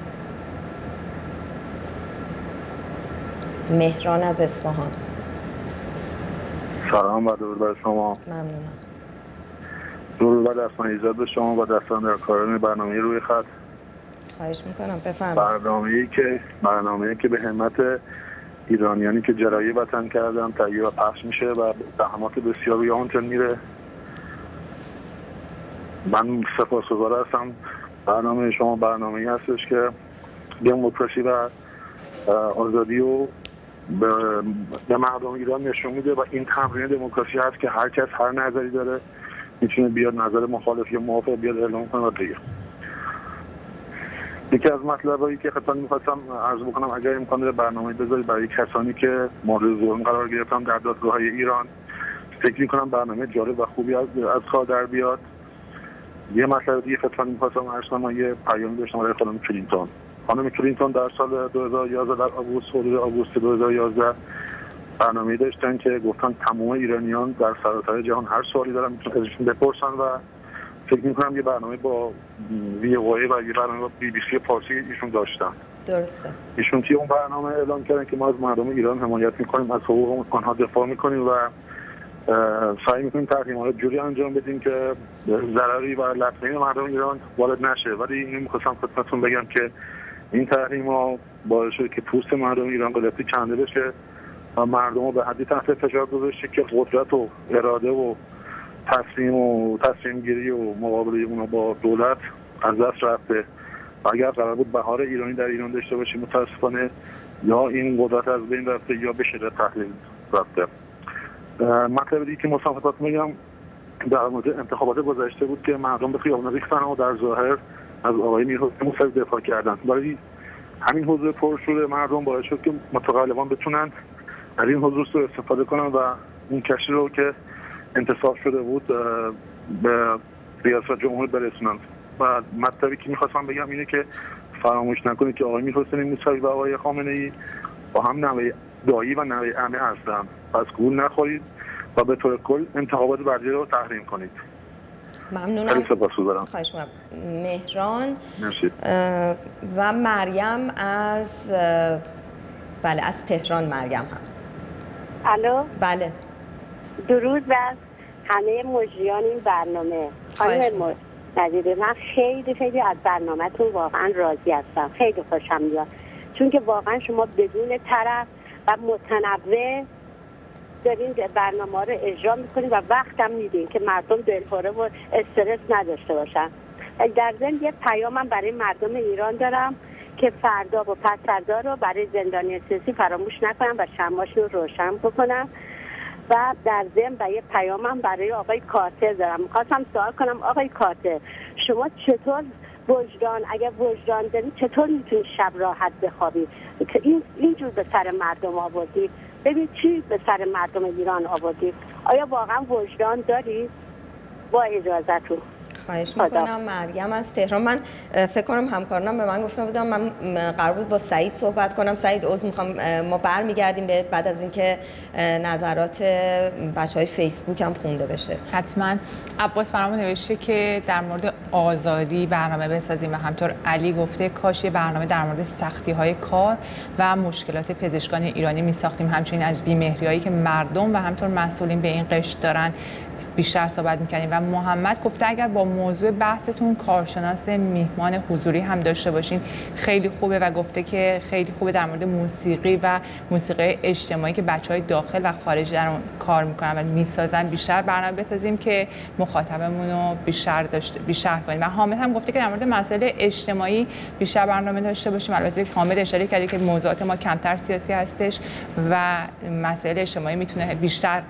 A: مهران از اصفهان.
I: سلام و درود بر شما.
A: ممنونم.
I: درود بر دستان ایجاد به شما و دستان در کاران برنامه روی خط.
A: خواهش میکنم بفرمایید.
I: برنامه‌ای که به همت ایرانیانی که جلایه وطن کردن تهیه و پخش میشه و زحمات بسیار روی آنچه میره. من سپاسگزار هستم. برنامه شما برنامه‌ای هستش که دموکراسی و آزادی رو به مردم ایران نشون میده و این تمرین دموکراسی هست که هر کس هر نظری داره میتونه بیاد نظر مخالف یا موافق بیاد اعلام کنه و بگه. یکی از مطلبایی که خدمتتون می‌خواستم عرض بکنم، اگر امکان داره برنامه‌ای بذارید برای کسانی که مورد ظلم قرار گرفتن در دادگاه‌های ایران، فکر می‌کنم برنامه جالب و خوبی از کار در بیاد. یه مطلب دیگه خدمتتون می‌خواستم عرض کنم، یه پیام داشتم برای خانم کلینتون. خانم کلینتون در سال 2011 در حدود آگوست 2011 برنامه‌ای داشتن که گفتن تمام ایرانیان در سراسر جهان هر سوالی دارن میتونن ازشون بپرسن و فکر می‌کنم یه برنامه با وی‌اوای و یه برنامه با BBC فارسی ایشون داشتن.
A: درسته.
I: ایشون توی اون برنامه اعلام کردن که ما از مردم ایران حمایت می‌کنیم، از حقوق آنها دفاع می‌کنیم و سعی می‌کنیم تحریم‌ها جوری انجام بدیم که ضرری و لطمه‌ای مردم ایران وارد نشه. ولی نمی‌خواستم خدمتتون بگم که این تحریم‌ها باعث شده که پوست مردم ایران قلپی کنده بشه و مردم رو به حدی تحت فشار گذاشته که قدرت و اراده و تصمیم گیری و مقابله اونا با دولت از دست رفته و اگر قرار بود بهار ایرانی در ایران داشته باشیم متاسفانه یا این قدرت از بین رفته یا به شدت تحلیل رفته. مطلب دیگه که مصاحبت میگم در مورد انتخابات گذشته بود که مردم به خیابان ریختن و در ظاهر از آقای میرحسین موسوی دفاع کردن، ولی همین حضور پرشور مردم باعث شد که متقلبان بتونن از این حضور رو استفاده کنن و اون کشتی رو که انتصاب شده بود به ریاست جمهوری برسونن. و مطلبی که میخواستم بگم اینه که فراموش نکنید که آقای میرحسین موسوی و آقای خامنه‌ای با هم نوه دایی و نوه عمه هستن، پس گول نخورید و به طور کل انتخابات بعدی رو تحریم کنید.
A: ممنونم.
I: خیلی سپاسگزارم.
A: خواهش می‌کنم. مهران
I: مرسی.
A: و مریم از بله از تهران. مریم هم.
J: الو.
A: بله.
J: درود بر همه مجریان این برنامه. خانم نظیره، من خیلی از برنامه‌تون واقعا راضی هستم. خیلی خوشم میاد. چون که واقعا شما بدون طرف و متنوع دارین برنامه رو اجرا میکنین و وقتم میدین که مردم دلخوره و استرس نداشته باشن. در ضمن یه پیامم برای مردم ایران دارم که فردا و پس فردا رو برای زندانی سیاسی فراموش نکنم و شمعاشون رو روشن بکنم. و در ضمن و یه پیامم برای آقای کارتر دارم. میخواستم سوال کنم آقای کارتر، شما چطور اگر وجدان دارید چطور میتونید شب راحت بخوابید که اینجور به سر مردم آوردید؟ ببین چی به سر مردم ایران آوردید؟ آیا واقعا وجدان دارید؟ با اجازهتون.
A: خواهش میکنم. مریم از تهران. من فکر کنم همکارانم به من گفتم بودم من قرار بود با سعید صحبت کنم. سعید عذر میخوام، ما برمیگردیم بهت بعد از اینکه نظرات بچهای فیسبوک هم خونده بشه.
B: حتما. عباس برامون نوشته که در مورد آزادی برنامه بسازیم و همطور علی گفته کاش یه برنامه در مورد سختی‌های کار و مشکلات پزشکان ایرانی میساختیم، همچنین از بی‌مهریایی که مردم و همطور مسئولین به این قشر دارن بیشتر صحبت می‌کنیم. و محمد گفته اگر با موضوع بحثتون کارشناس میهمان حضوری هم داشته باشین خیلی خوبه و گفته که خیلی خوبه در مورد موسیقی و موسیقی اجتماعی که بچهای داخل و خارج در اون کار میکنن و میسازن بیشتر برنامه بسازیم که مخاطبمون رو بیشتر کنیم. و حامد هم گفته که در مورد مسائل اجتماعی بیشتر برنامه داشته باشیم. البته حامد اشاره کرده که موضوعات ما کمتر سیاسی هستش و مسائل اجتماعی میتونه بیشتر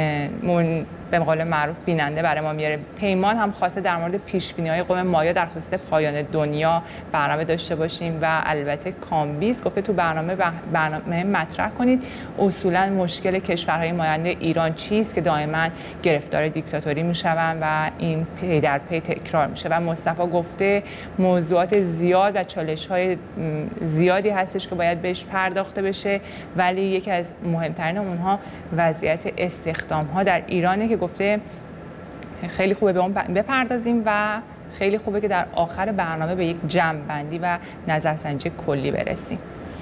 B: به قول معروف بیننده برای ما میاره. پیمان هم خواسته در مورد پیش‌بینی‌های قوم مایا در خصوص پایان دنیا برنامه داشته باشیم و البته کامبیز گفته تو برنامه مطرح کنید اصولا مشکل کشورهای مانند ایران چیست که دائما گرفتار دیکتاتوری میشوند و این پی در پی تکرار میشه. و مصطفی گفته موضوعات زیاد و چالش‌های زیادی هستش که باید بهش پرداخته بشه، ولی یکی از مهمترین اونها وضعیت استخدام‌ها در ایرانه که گفته خیلی خوبه به اون بپردازیم و خیلی خوبه که در آخر برنامه به یک جمع‌بندی و نظرسنجی کلی برسیم.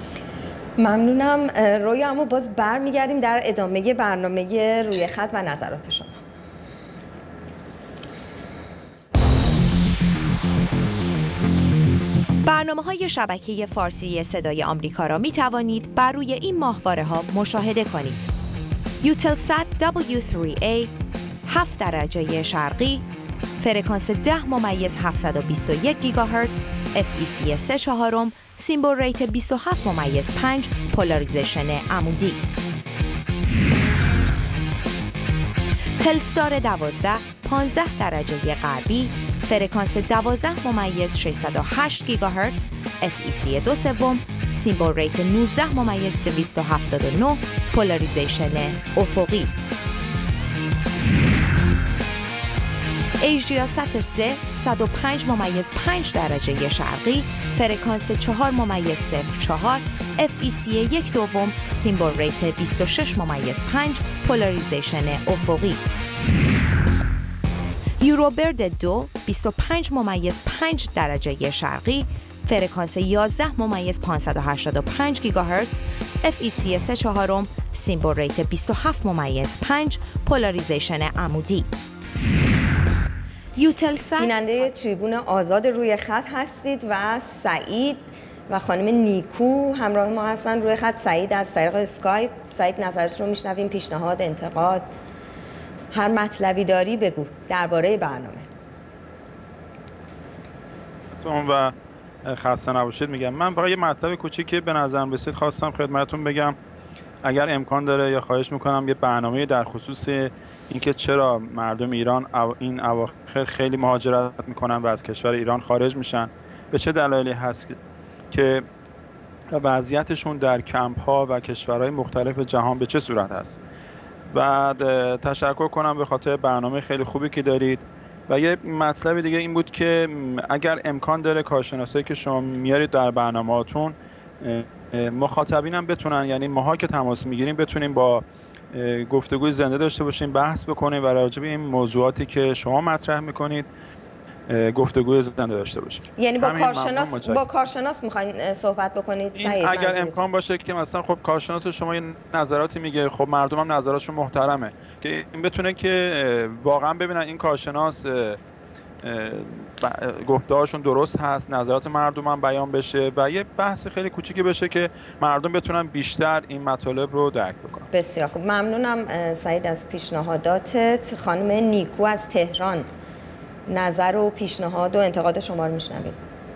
A: ممنونم رویا. اما باز برمیگردیم در ادامه برنامه روی خط و نظرات شما.
K: برنامه‌های شبکه فارسی صدای آمریکا را می توانید بر روی این ماهواره‌ها مشاهده کنید. یوتلسات W3A 7 درجه شرقی، فرکانس 10.721 گیگاهرتز، FEC 3/4، سیمبل ریت 27.5، پولاریزیشن عمودی. تلستار 12 15 درجه غربی، فرکانس 12.608 گیگاهرتز، FEC 2/3، سیمبل ریت 19.279، پولاریزیشن افقی. ایجریاسات 3 105.5 درجه شرقی، فرکانس 4.04، FEC 1/2، سیمبل ریت 26.5، پولاریزیشن افقی. یوروبرد 2 25.5 درجه شرقی، فرکانس 11.585 گیگاهرتز، FEC 3/4، سیمبل ریت 27.5، پولاریزیشن عمودی.
A: یوتلسات بیننده تریبون آزاد روی خط هستید و سعید و خانم نیکو همراه ما هستن روی خط. سعید از طریق اسکایپ. سعید نظرت رو میشنویم، پیشنهاد، انتقاد، هر مطلبی داری بگو درباره برنامه.
L: و خسته نباشید میگم. من فقط یه مطلب کوچیکی به نظرم رسید خواستم خدمتتون بگم. اگر امکان داره یا خواهش میکنم یه برنامه در خصوص اینکه چرا مردم ایران این اواخر خیلی مهاجرت میکنن و از کشور ایران خارج میشن، به چه دلایلی هست که و وضعیتشون در کمپ ها و کشورهای مختلف جهان به چه صورت است. بعد تشکر کنم به خاطر برنامه خیلی خوبی که دارید. و یه مطلب دیگه این بود که اگر امکان داره کارشناسایی که شما میارید در برنامه‌هاتون مخاطبین هم بتونن، یعنی ماها که تماس میگیریم بتونیم با گفتگوی زنده داشته باشیم، بحث بکنیم و راجع به این موضوعاتی که شما مطرح میکنید گفتگوی زنده داشته باشیم.
A: یعنی با کارشناس میخواین صحبت بکنید سعید؟
L: اگر امکان باشه که مثلا خب کارشناس شما یه نظراتی میگه، خب مردم هم نظراتشون محترمه، که این بتونه که واقعا ببینن این کارشناس گفته‌هاشون درست هست، نظرات مردم هم بیان بشه و یه بحث خیلی کوچیکی بشه که مردم بتونن بیشتر این مطالب رو درک بکنن.
A: بسیار خوب، ممنونم سعید از پیشنهاداتت. خانم نیکو از تهران، نظر و پیشنهاد و انتقاد شما رو میشنویم.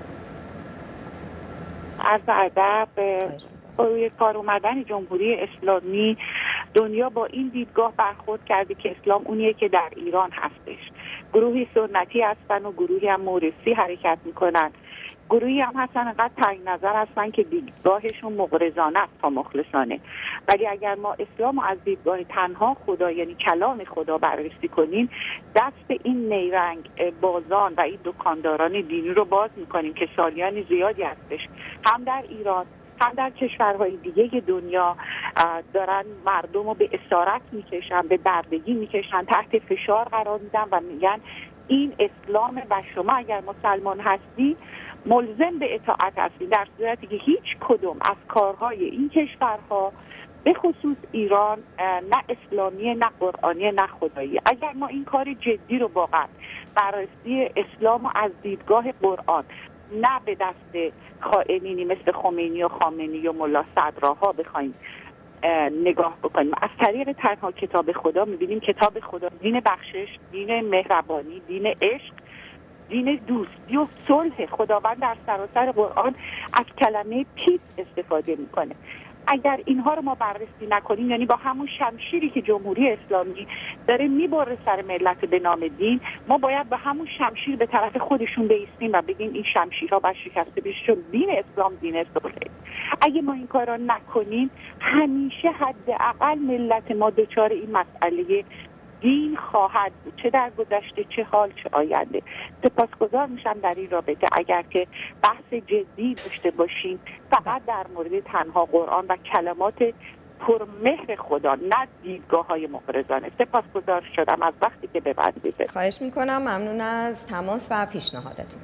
M: عرض ادب. روی کار اومدن جمهوری اسلامی دنیا با این دیدگاه برخورد کرده که اسلام اونیه که در ایران هستش. گروهی سنتی هستن و گروهی هم مورثی حرکت میکنن. گروهی هم هستن انقدر تنگ نظر هستن که دیدگاهشون مغرضانه است تا مخلصانه. ولی اگر ما اسلام رو از دیدگاه تنها خدا یعنی کلام خدا بررسی کنیم، دست این نیرنگ بازان و این دکانداران دینی رو باز میکنیم که سالیان زیادی هستش هم در ایران هم در کشورهای دیگه دنیا دارن مردم رو به اسارت میکشن، به بردگی میکشن، تحت فشار قرار میدن و میگن این اسلام و شما اگر مسلمان هستی ملزم به اطاعت هستی، در صورتی که هیچ کدوم از کارهای این کشورها به خصوص ایران نه اسلامی، نه قرآنی، نه خدایی. اگر ما این کار جدی رو واقعا بررسی اسلام و از دیدگاه قرآن نه به دست خائنینی مثل خمینی و خامنه‌ای و ملا صدراها بخوایم نگاه بکنیم، از طریق تنها کتاب خدا می‌بینیم کتاب خدا دین بخشش، دین مهربانی، دین عشق، دین دوستی و صلح. خداوند در سراسر قرآن از کلمه پیس استفاده میکنه. اگر اینها رو ما بررسی نکنیم، یعنی با همون شمشیری که جمهوری اسلامی داره میبره سر ملت به نام دین، ما باید با همون شمشیر به طرف خودشون بایستیم و بگیم این شمشیرها باید شکسته بشه، چون دین اسلام دین صلحه. اگه ما این کار را نکنیم، همیشه حداقل ملت ما دچار این مسئله دین خواهد بود، چه در گذشته، چه حال، چه آینده. سپاسگزار میشم در این رابطه اگر که بحث جدی داشته باشیم فقط در مورد تنها قرآن و کلمات پرمهر خدا، نه دیدگاه‌های مغرضانه. سپاسگزار شدم از وقتی که به من میده.
A: خواهش میکنم. ممنون از تماس و پیشنهادتون.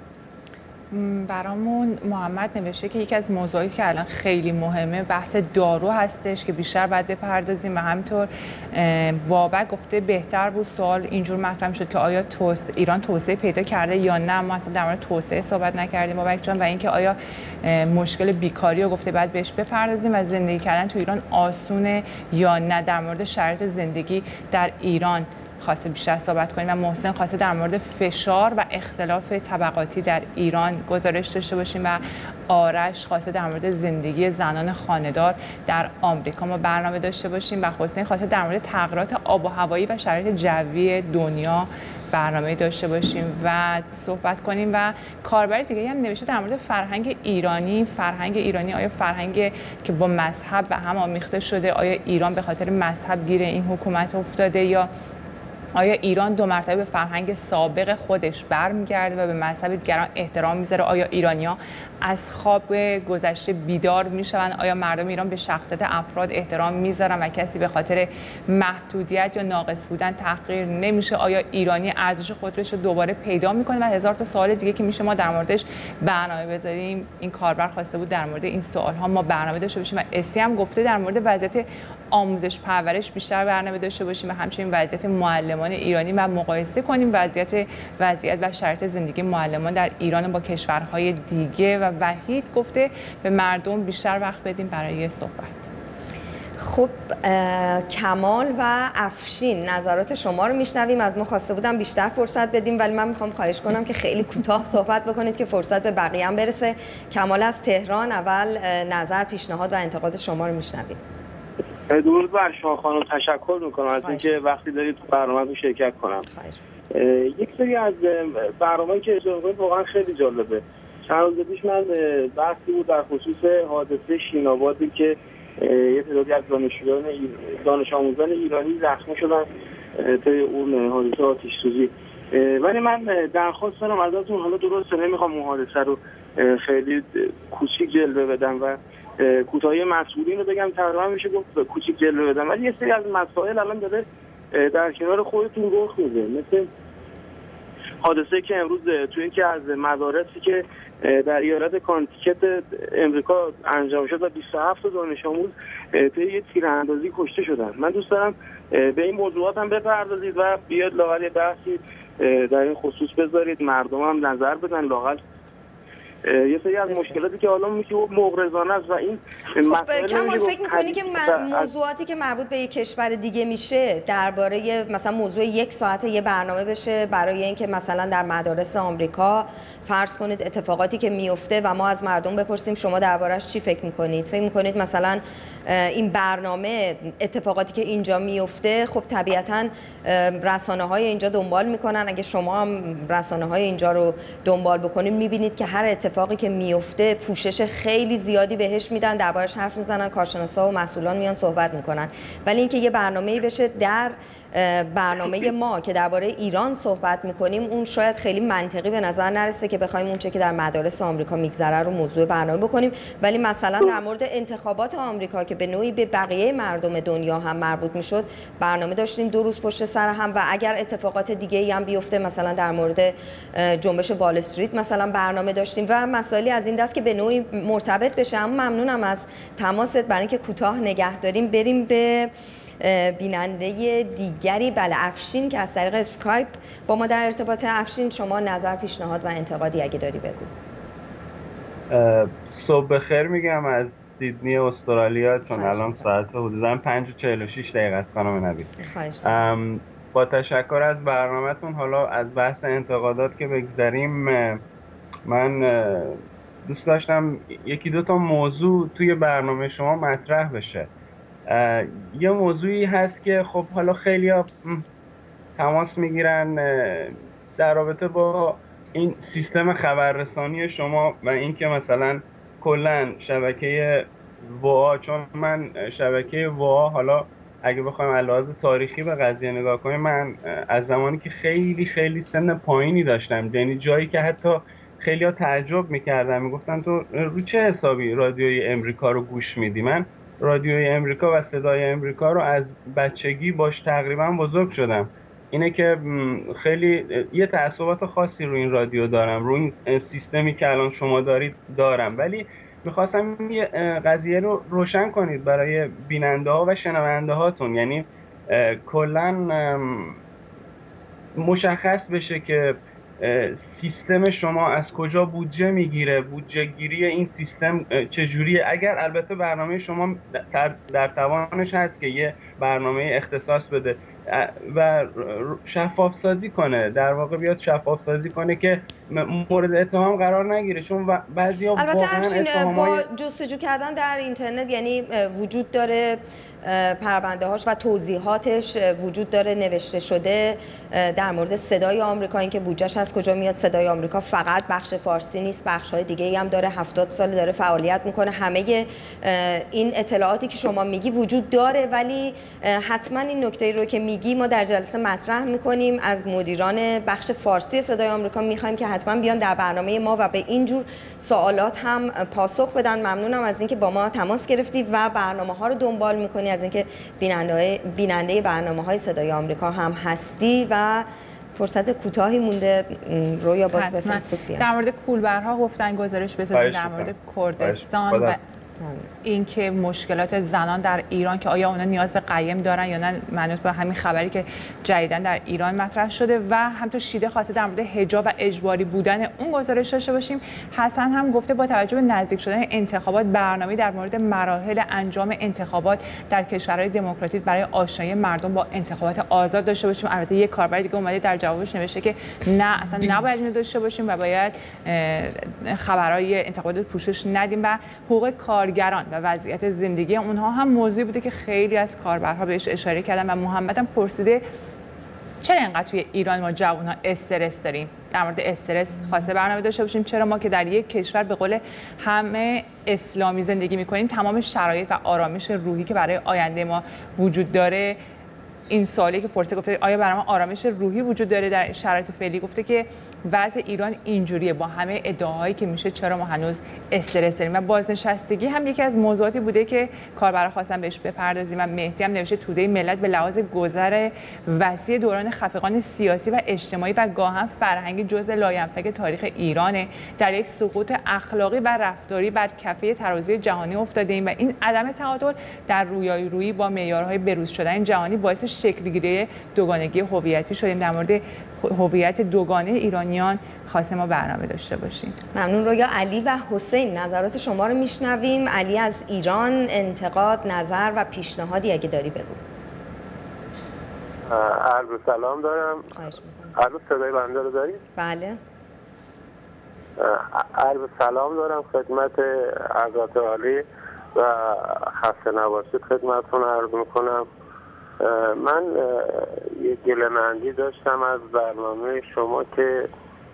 B: برامون محمد نوشته که یکی از موضوعی که الان خیلی مهمه بحث دارو هستش که بیشتر باید بپردازیم و همینطور بابک گفته بهتر بود سوال اینجور مطرح شد که آیا ایران توسعه پیدا کرده یا نه. ما اصلا در مورد توسعه صحبت نکردیم بابک جان، و اینکه آیا مشکل بیکاری رو گفته باید بهش بپردازیم و زندگی کردن تو ایران آسونه یا نه. در مورد شرایط زندگی در ایران خواسته بیشتر صحبت کنیم و محسن خواسته در مورد فشار و اختلاف طبقاتی در ایران گزارش داشته باشیم و آرش خواسته در مورد زندگی زنان خانه‌دار در آمریکا ما برنامه داشته باشیم و حسین خواسته در مورد تغییرات آب و هوایی و شرایط جوی دنیا برنامه داشته باشیم و صحبت کنیم. و کاربر دیگه هم نوشته در مورد فرهنگ ایرانی. فرهنگ ایرانی آیا فرهنگ که با مذهب به هم آمیخته شده؟ آیا ایران به خاطر مذهب گیر این حکومت افتاده یا آیا ایران دو مرتبه به فرهنگ سابق خودش برمیگرده و به مذهب دیگران احترام میذاره؟ آیا ایرانی‌ها از خواب گذشته بیدار میشون؟ آیا مردم ایران به شخصیت افراد احترام میذارن و کسی به خاطر محدودیت یا ناقص بودن تحقیر نمیشه؟ آیا ایرانی ارزش خودش رو دوباره پیدا میکنه؟ و هزار تا سوال دیگه که میشه ما در موردش برنامه بذاریم. این کاربر خواسته بود در مورد این سوال‌ها ما برنامه داشته باشیم و اسی هم گفته در مورد وضعیت آموزش پرورش بیشتر برنامه داشته باشیم و همچنین وضعیت معلمان ایرانی و مقایسه کنیم وضعیت و شرایط زندگی معلمان در ایران با کشورهای دیگه. و وحید گفته به مردم بیشتر وقت بدیم برای صحبت.
A: خب کمال و افشین نظرات شما رو میشنویم. از ما خواسته بودم بیشتر فرصت بدیم ولی من میخوام خواهش کنم که خیلی کوتاه صحبت بکنید که فرصت به بقیه هم برسه. کمال از تهران، اول نظر، پیشنهاد و انتقاد شما رو میشنویم.
N: درود بر شما خانم، تشکر میکنم از اینکه وقتی دارید تو برنامه‌تون شرکت کنم. یک سری از برنامه‌ای که اجرا می‌کنید واقعا خیلی جالبه. چند روز پیش من بحثی بود در خصوص حادثه شینابادی که یه تعدادی از دانش آموزان ایرانی زخمی شدن توی اون حادثه آتش سوزی. ولی من درخواست دارم ازتون، حالا درسته نمیخوام اون حادثه رو خیلی کوچیک جلوه بدم و کوتاهی مسئولین رو بگم، تقریبا میشه گفت کوچیک جلوه بدم، ولی یه سری از مسائل الان داره در کنار خودتون رخ میده، مثل حادثه که امروز توی یکی از مدارسی که در ایالت کانتیکت امریکا انجام شد و 27 دانش آموز توی یه تیراندازی کشته شدن. من دوست دارم به این موضوعات هم بپردازید و بیاد لااقل یه بحثی در این خصوص بذارید، مردم هم نظر بدن لااقل یه سری از مشکلاتی که حالا میشه مغرضانه است و این
A: کمال فکر می‌کنی که موضوعاتی که مربوط به یک کشور دیگه میشه درباره مثلا موضوع یک ساعت یه برنامه بشه برای اینکه مثلا در مدارس آمریکا فرض کنید اتفاقاتی که میفته و ما از مردم بپرسیم شما دربارش چی فکر می‌کنید؟ فکر می‌کنید مثلا این برنامه اتفاقاتی که اینجا میفته خب طبیعتاً رسانه‌های اینجا دنبال میکنن، اگه شما هم رسانه‌های اینجا رو دنبال بکنید می‌بینید که هر اتفاقی که میفته پوشش خیلی زیادی بهش میدن، دربارش حرف میزنن، کارشناسا و مسئولان میان صحبت میکنن. ولی اینکه یه برنامه‌ای بشه در برنامه ما که درباره ایران صحبت میکنیم، اون شاید خیلی منطقی به نظر نرسه که بخوایم اون چه که در مدارس آمریکا میگذره رو موضوع برنامه بکنیم. ولی مثلا در مورد انتخابات آمریکا که به نوعی به بقیه مردم دنیا هم مربوط میشد برنامه داشتیم 2 روز پشت سر هم، و اگر اتفاقات دیگه ای هم بیفته مثلا در مورد جنبش وال استریت مثلا برنامه داشتیم و مسائلی از این دست که به نوعی مرتبط بشه. اما ممنونم از تماست. برای اینکه کوتاه نگه داریم بریم به بیننده دیگری. بله، افشین که از طریق اسکایپ با ما در ارتباط. افشین شما نظر، پیشنهاد و انتقادی اگه داری بگو.
O: صبح بخیر میگم از سیدنی استرالیا، چون الان ساعت حدوداً 5:46 دقیقه است خانم نوید. با تشکر از برنامه‌تون. حالا از بحث انتقادات که بگذریم، من دوست داشتم 1-2 تا موضوع توی برنامه شما مطرح بشه. یه موضوعی هست که خب حالا خیلی‌ها تماس میگیرن در رابطه با این سیستم خبررسانی شما و اینکه مثلا کلا شبکه WOA، چون من شبکه WOA حالا اگه بخوایم از لحاظ تاریخی به قضیه نگاه کنیم، من از زمانی که خیلی سن پایینی داشتم، یعنی جایی که حتی خیلی‌ها تعجب می‌کردن، میگفتن تو رو چه حسابی رادیوی امریکا رو گوش میدی؟ من رادیوی امریکا و صدای امریکا رو از بچگی باش تقریبا بزرگ شدم. اینه که خیلی یه تعصبات خاصی رو این رادیو دارم، رو این سیستمی که الان شما دارید دارم. ولی میخواستم یه قضیه رو روشن کنید برای بیننده ها و شنونده هاتون، یعنی کلا مشخص بشه که سیستم شما از کجا بودجه میگیره، بودجه گیری این سیستم چجوریه، اگر البته برنامه شما در توانش هست که یه برنامه اختصاص بده و شفاف سازی کنه، در واقع بیاد شفاف سازی کنه که مورد اتهام قرار نگیره. چون بعضیا
A: البته با جستجو کردن در اینترنت، یعنی وجود داره پرونده هاش و توضیحاتش وجود داره نوشته شده در مورد صدای آمریکا، اینکه بودجهش از کجا میاد. صدای آمریکا فقط بخش فارسی نیست، بخش های دیگه ای هم داره، 70 سال داره فعالیت میکنه. همه این اطلاعاتی که شما میگی وجود داره، ولی حتما این نکته رو که میگی ما در جلسه مطرح میکنیم. از مدیران بخش فارسی صدای آمریکا میخوایم که حتما بیان در برنامه ما و به اینجور سوالات هم پاسخ بدن. ممنونم از اینکه با ما تماس گرفتی و برنامه ها رو دنبال میکنی، از اینکه بیننده برنامه‌های صدای آمریکا هم هستی. و فرصت کوتاهی مونده، رویا باز به فیسبوک بیان.
B: در مورد کولبرها گفتن گزارش بسازیم در مورد کردستان و اینکه مشکلات زنان در ایران که آیا اونا نیاز به قیم دارن یا نه، منوط به همین خبری که جدیداً در ایران مطرح شده. و همینطور شیده خواسته در مورد حجاب و اجباری بودن اون گزارش داشته باشیم. حسن هم گفته با توجه به نزدیک شدن انتخابات برنامه‌ای در مورد مراحل انجام انتخابات در کشورهای دموکراتیک برای آشنایی مردم با انتخابات آزاد داشته باشیم. البته یک کاربر دیگه اومده در جوابش نوشته که نه، اصلا نباید اینو داشته باشیم و باید خبرهای انتخابات پوشش ندیم. و حقوق کارگران و وضعیت زندگی اونها هم موضوعی بوده که خیلی از کاربرها بهش اشاره کردن. و محمد هم پرسیده چرا اینقدر توی ایران ما جوان‌ها استرس داریم؟ در مورد استرس خواسته برنامه داشته باشیم. چرا ما که در یک کشور به قول همه اسلامی زندگی می‌کنیم تمام شرایط و آرامش روحی که برای آینده ما وجود داره، این سوالی که پرسه گفته آیا برای ما آرامش روحی وجود داره در شرایط فعلی؟ گفته که وضع ایران اینجوریه با همه ادعاهایی که میشه، چرا ما هنوز استرس داریم؟ و بازنشستگی هم یکی از موضوعاتی بوده که کاربرا خواستن بهش بپردازیم و مهدی هم نوشته توده ملت به لحاظ گذر وسیع دوران خفقان سیاسی و اجتماعی و گاهن فرهنگی جزء لاینفک تاریخ ایرانه، در یک سقوط اخلاقی و رفتاری بر کفه ترازوی جهانی افتاده ایم و این عدم تعادل در رویارویی با معیارهای بروز شدن جهانی باعث شکل‌گیری دوگانگی هویتی شدیم. در مورد هویت دوگانه ایرانیان خواستیم ما برنامه داشته باشیم.
A: ممنون. رویا، علی و حسین نظرات شما رو میشنویم. علی از ایران، انتقاد، نظر و پیشنهادی اگه داری بگو.
P: عرض سلام دارم. عرض صدای بنده رو دارید؟
A: بله.
P: عرض سلام دارم خدمت حضرت عالی و خسته نباشید خدمتتون عرض میکنم. من یک گله‌مندی داشتم از برنامه شما که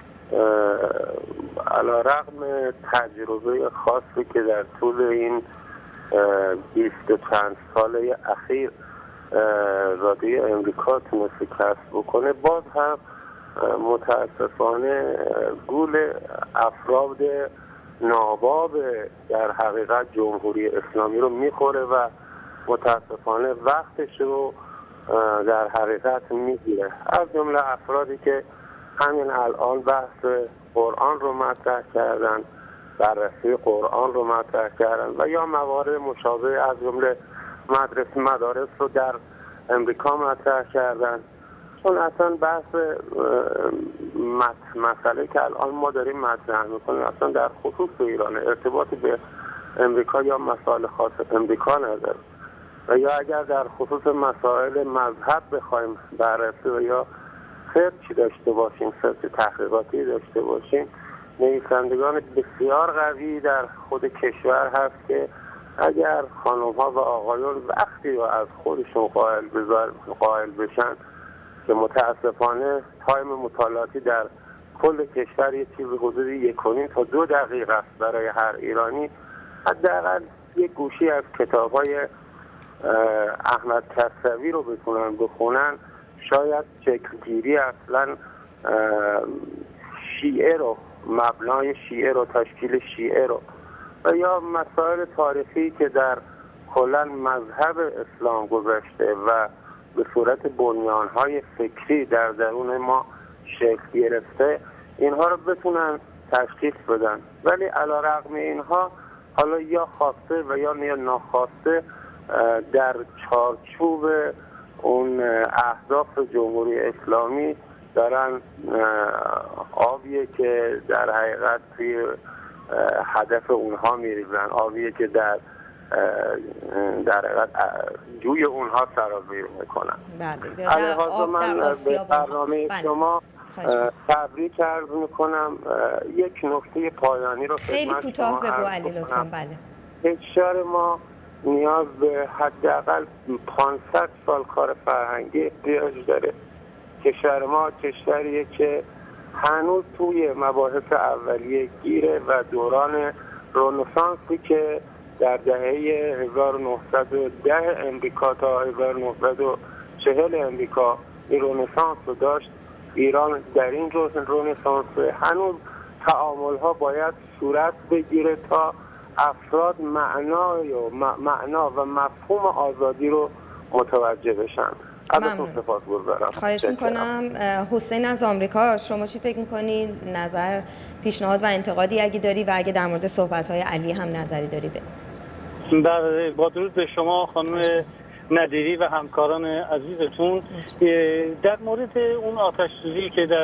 P: علیرغم تجربه خاصی که در طول این 20 چند ساله اخیر رادیو امریکا تونسته کسب بکنه، باز هم متاسفانه گول افراد ناباب در حقیقت جمهوری اسلامی رو میخوره و متاسفانه وقتش رو در حقیقت میگیره. از جمله افرادی که همین الان بحث قرآن رو مطرح کردن، بررسی قرآن رو مطرح کردن و یا موارد مشابه از جمله مدارس رو در امریکا مطرح کردن. چون اصلا بحث مسئله که الان ما داریم مطرح میکنیم اصلا در خصوص ایران ارتباطی به امریکا یا مسائل خاص امریکا نداره و یا اگر در خصوص مسائل مذهب بخوایم بررسی و یا سرچ داشته باشیم، سرچ تحقیقاتی داشته باشیم، نویسندگان بسیار قوی در خود کشور هست که اگر خانم ها و آقایون وقتی رو از خودشون قائل بشن که متاسفانه تایم مطالعاتی در کل کشور یه چیز حدودی 1.5 تا 2 دقیقه است برای هر ایرانی، حداقل یک گوشی از کتاب‌های احمد کسروی رو بخونن شاید شکلگیری اصلا شیعه رو، مبنای شیعه رو، تشکیل شیعه رو و یا مسائل تاریخی که در کلا مذهب اسلام گذشته و به صورت بنیانهای فکری در درون ما شکل گرفته، اینها رو بتونن تشخیص بدن. ولی علیرغم اینها حالا یا خواسته و یا ناخواسته در چارچوب اون اهداف جمهوری اسلامی دارن آبیه که در حقیقت توی هدف اونها میریزن، آبیه که در حقیقت جوی اونها سرازیر میکنن. علیه من به برنامه شما تبریک عرض میکنم. یک نکته پایانی رو
A: خیلی کوتاه بگو علی لطفا.
P: بله، کشور ما نیاز به حداقل 500 سال کار فرهنگی احتیاج داره. کشور ما کشوریه که هنوز توی مباحث اولیه گیره و دوران رنسانسی که در دهه 1910 امریکا تا 1940 امریکا این رنسانس رو داشت. ایران در این رنسانس هنوز تعامل‌ها باید صورت بگیره تا افراد معنا و مفهوم آزادی رو متوجه بشن. ازتون سپاسگزارم.
A: خواهش میکنم. حسین از آمریکا، شما چی فکر میکنی؟ نظر، پیشنهاد و انتقادی اگه داری و اگه در مورد صحبت‌های علی هم نظری داری بگو.
Q: با درود به شما خانم ندیری و همکاران عزیزتون. در مورد اون آتش‌سوزی که در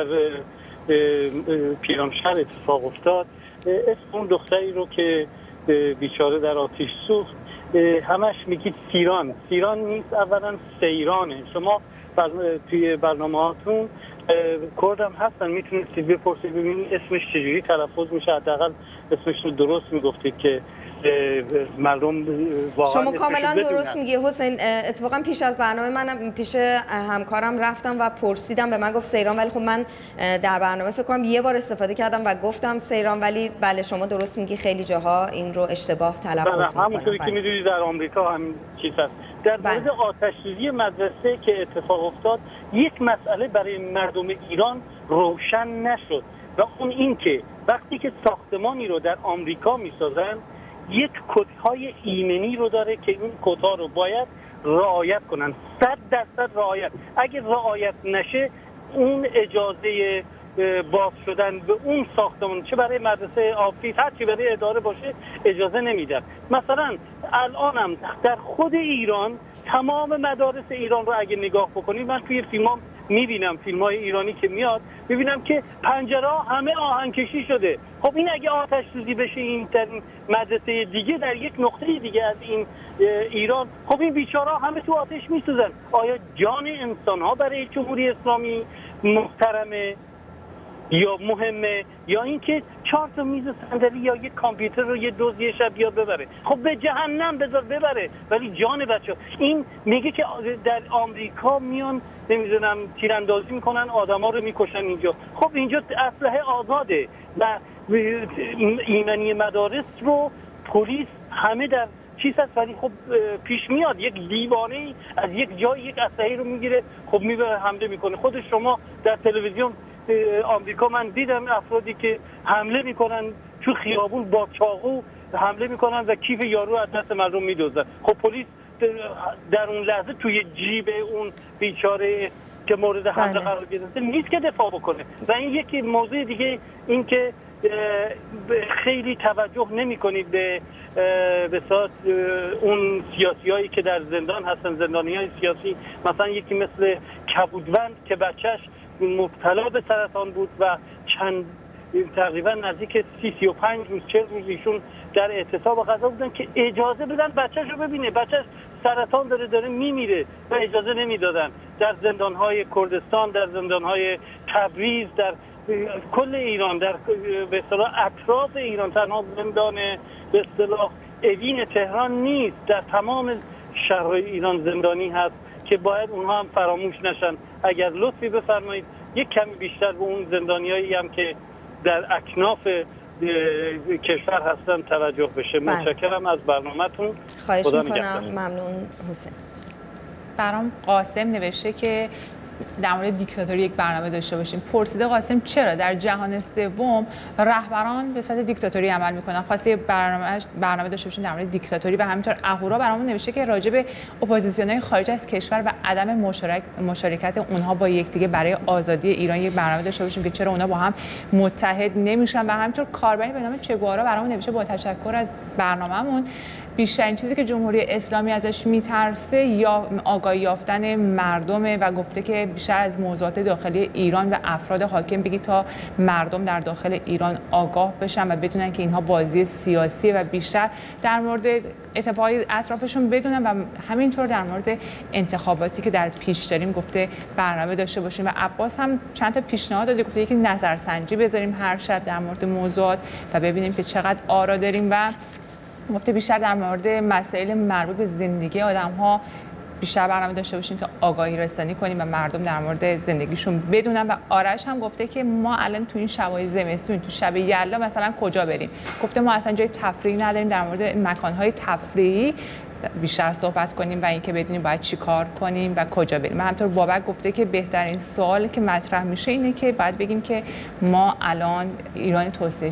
Q: پیرانشهر اتفاق افتاد، اسم اون دختری رو که بیچاره در آتش سوخت همش میگید سیران نیست، اولا سیرانه. شما توی برنامه هاتون کردم هستن، میتونید بپرسید ببینید اسمش چجوری تلفظ میشه، حداقل اسمش رو درست میگفتید که مردم واقعا
A: شما کاملا درست میگی حسین. اتفاقا پیش از برنامه منم پیش همکارم رفتم و پرسیدم، به من گفت سیران، ولی خب من در برنامه فکر کنم یه بار استفاده کردم و گفتم سیران، ولی بله شما درست میگی خیلی جاها این رو اشتباه تلفظ میکنن.
Q: همونطوری که میدونید در آمریکا هم چیز هست. در مورد آتش‌سوزی مدرسه که اتفاق افتاد، یک مسئله برای مردم ایران روشن نشد و اون این که وقتی که ساختمانی رو در آمریکا میسازن یک کدهای ایمنی رو داره که این کدها رو باید رعایت کنن، 100% رعایت. اگه رعایت نشه اون اجازه باز شدن به اون ساختمان، چه برای مدرسه آفیس هر چی برای اداره باشه، اجازه نمیدن. مثلا الانم در خود ایران تمام مدارس ایران رو اگه نگاه بکنید، من توی فیلمام میبینم، فیلم‌های ایرانی که میاد میبینم که پنجره‌ها همه آهن‌کشی شده. خب این اگه آتش سوزی بشه این در مدرسه دیگه در یک نقطه دیگه از این ایران، خب این بیچاره‌ها همه تو آتش میسوزن. آیا جان انسان‌ها برای جمهوری اسلامی محترمه یا مهمه، یا اینکه 4 تا میز صندلی یا یک کامپیوتر رو یه دزد یه شب بیاد ببره؟ خب به جهنم بذار ببره، ولی جان بچه. این میگه که در آمریکا میان نمیدونم تیراندازی میکنن، آدما رو میکشن اینجا. خب اینجا اسلحه آزاده و ایمنی مدارس رو پلیس همه در چیز هست، ولی خب پیش میاد یک دیوانه از یک جای یک اسلحه رو میگیره، خب میبره حمله میکنه. خود شما در تلویزیون آمریکا من دیدم افرادی که حمله میکنن تو خیابون با چاقو حمله میکنن و کیف یارو از دست مردم میدوزن. خب پلیس در اون لحظه توی جیب اون بیچاره که مورد حمله قرار گرفته نیست که دفاع بکنه. و این یکی موضوع دیگه این که خیلی توجه نمی‌کنید به بساط اون سیاسیایی که در زندان هستن، زندانیای سیاسی. مثلا یکی مثل کبودوند که بچهش مبتلا به سرطان بود و تقریبا نزدیک 35 روز 40 روز ایشون در اعتصاب غذا بودن که اجازه بدن بچه‌شو ببینه. بچه‌ش سرطان داره میمیره و اجازه نمیدادن. در زندان‌های کردستان، در زندان‌های تبریز، در کل ایران، در به اصطلاح اطراف ایران، تنها زندان به اصطلاح اوین تهران نیست، در تمام شهرهای ایران زندانی هست که باید اونها هم فراموش نشن. اگر لطفی بفرمایید یک کمی بیشتر به اون زندانیایی هم که در اکناف کشور هستن توجه بشه. متشکرم از برنامه‌تون.
A: خواهش میکنم. ممنون حسین.
B: برام قاسم نوشته که در مورد دیکتاتوری یک برنامه داشته باشیم. پرسیده قاسم چرا در جهان سوم رهبران به صورت دیکتاتوری عمل میکنن؟ خواسته برنامه داشته باشیم در مورد دیکتاتوری. و همینطور اهورا برامون نوشته که راجع به اپوزیسیون‌های خارج از کشور و عدم مشارکت اونها با یکدیگه برای آزادی ایران یک برنامه داشته باشیم که چرا اونها با هم متحد نمیشن. و همینطور کاربری به نام چگوارا برامون نوشته با تشکر از برنامه‌مون، بیشترین چیزی که جمهوری اسلامی ازش میترسه یا آگاهی یافتن مردمه و گفته که بیشتر از موضوعات داخلی ایران و افراد حاکم بگی تا مردم در داخل ایران آگاه بشن و بدونن که اینها بازی سیاسی و بیشتر در مورد اتفاقات اطرافشون بدونن. و همینطور در مورد انتخاباتی که در پیش داریم گفته برنامه داشته باشیم. و عباس هم چند تا پیشنهاد داده، گفته یکی نظرسنجی بذاریم هر شب در مورد موضوعات و ببینیم که چقدر آرا داریم. و گفته بیشتر در مورد مسائل مربوط به زندگی آدم‌ها بیشتر برنامه داشته باشیم تا آگاهی رسانی کنیم و مردم در مورد زندگیشون بدونن. و آرش هم گفته که ما الان تو این شبای زمستون تو شب یلدا مثلا کجا بریم؟ گفته ما اصلا جای تفریح نداریم، در مورد مکان‌های تفریحی بیشتر صحبت کنیم و اینکه بدونیم باید چی کار کنیم و کجا بریم. همینطور بابک گفته که بهترین سوال که مطرح میشه اینه که باید بگیم که ما الان ایران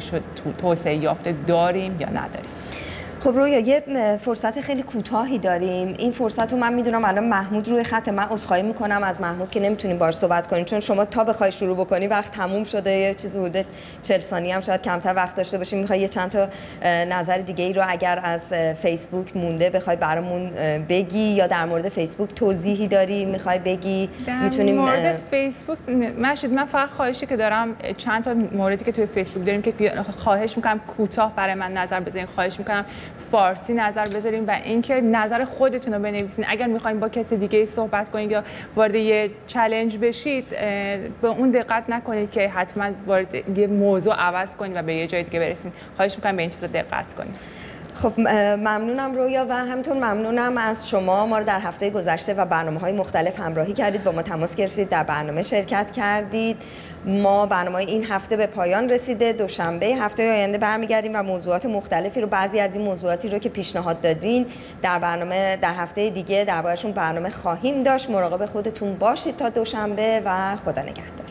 B: توسعه یافته داریم یا نداریم.
A: خب رویا یه فرصت خیلی کوتاهی داریم. این فرصت رو من میدونم الان محمود روی خط، من عذرخواهی میکنم از محمود که نمیتونیم باهاش صحبت کنیم چون شما تا بخوای شروع بکنی وقت تموم شده، یه چیزی حدود 40 ثانیه هم شاید کمتر وقت داشته باشیم. میخوای یه چند تا نظر دیگه ای رو اگر از فیسبوک مونده بخوای برامون بگی یا در مورد فیسبوک توضیحی داری میخوای بگی میتونیم؟
B: در مورد فیسبوک مشید من فقط خواهشی که دارم، چند تا موردی که توی فیسبوک داریم که خواهش میکنم کوتاه برای من نظر بزنین. خواهش میکنم فارسی نظر بذارین و اینکه نظر خودتون رو بنویسین. اگر میخواین با کسی دیگه صحبت کنید یا وارد یه چالش بشید به اون دقت نکنید که حتما وارد یه موضوع عوض کنید و به یه جای دیگه برسین. خواهش میکنم به این چیزا دقت کنید.
A: خب ممنونم رویا و همینطور ممنونم از شما. ما رو در هفته گذشته و برنامه‌های مختلف همراهی کردید، با ما تماس گرفتید، در برنامه شرکت کردید. ما برنامه این هفته به پایان رسیده. دوشنبه هفته آینده برمیگردیم و موضوعات مختلفی رو، بعضی از این موضوعاتی رو که پیشنهاد دادین در برنامه در هفته دیگه درباره‌شون برنامه خواهیم داشت. مراقب خودتون باشید تا دوشنبه و خدا نگهدار.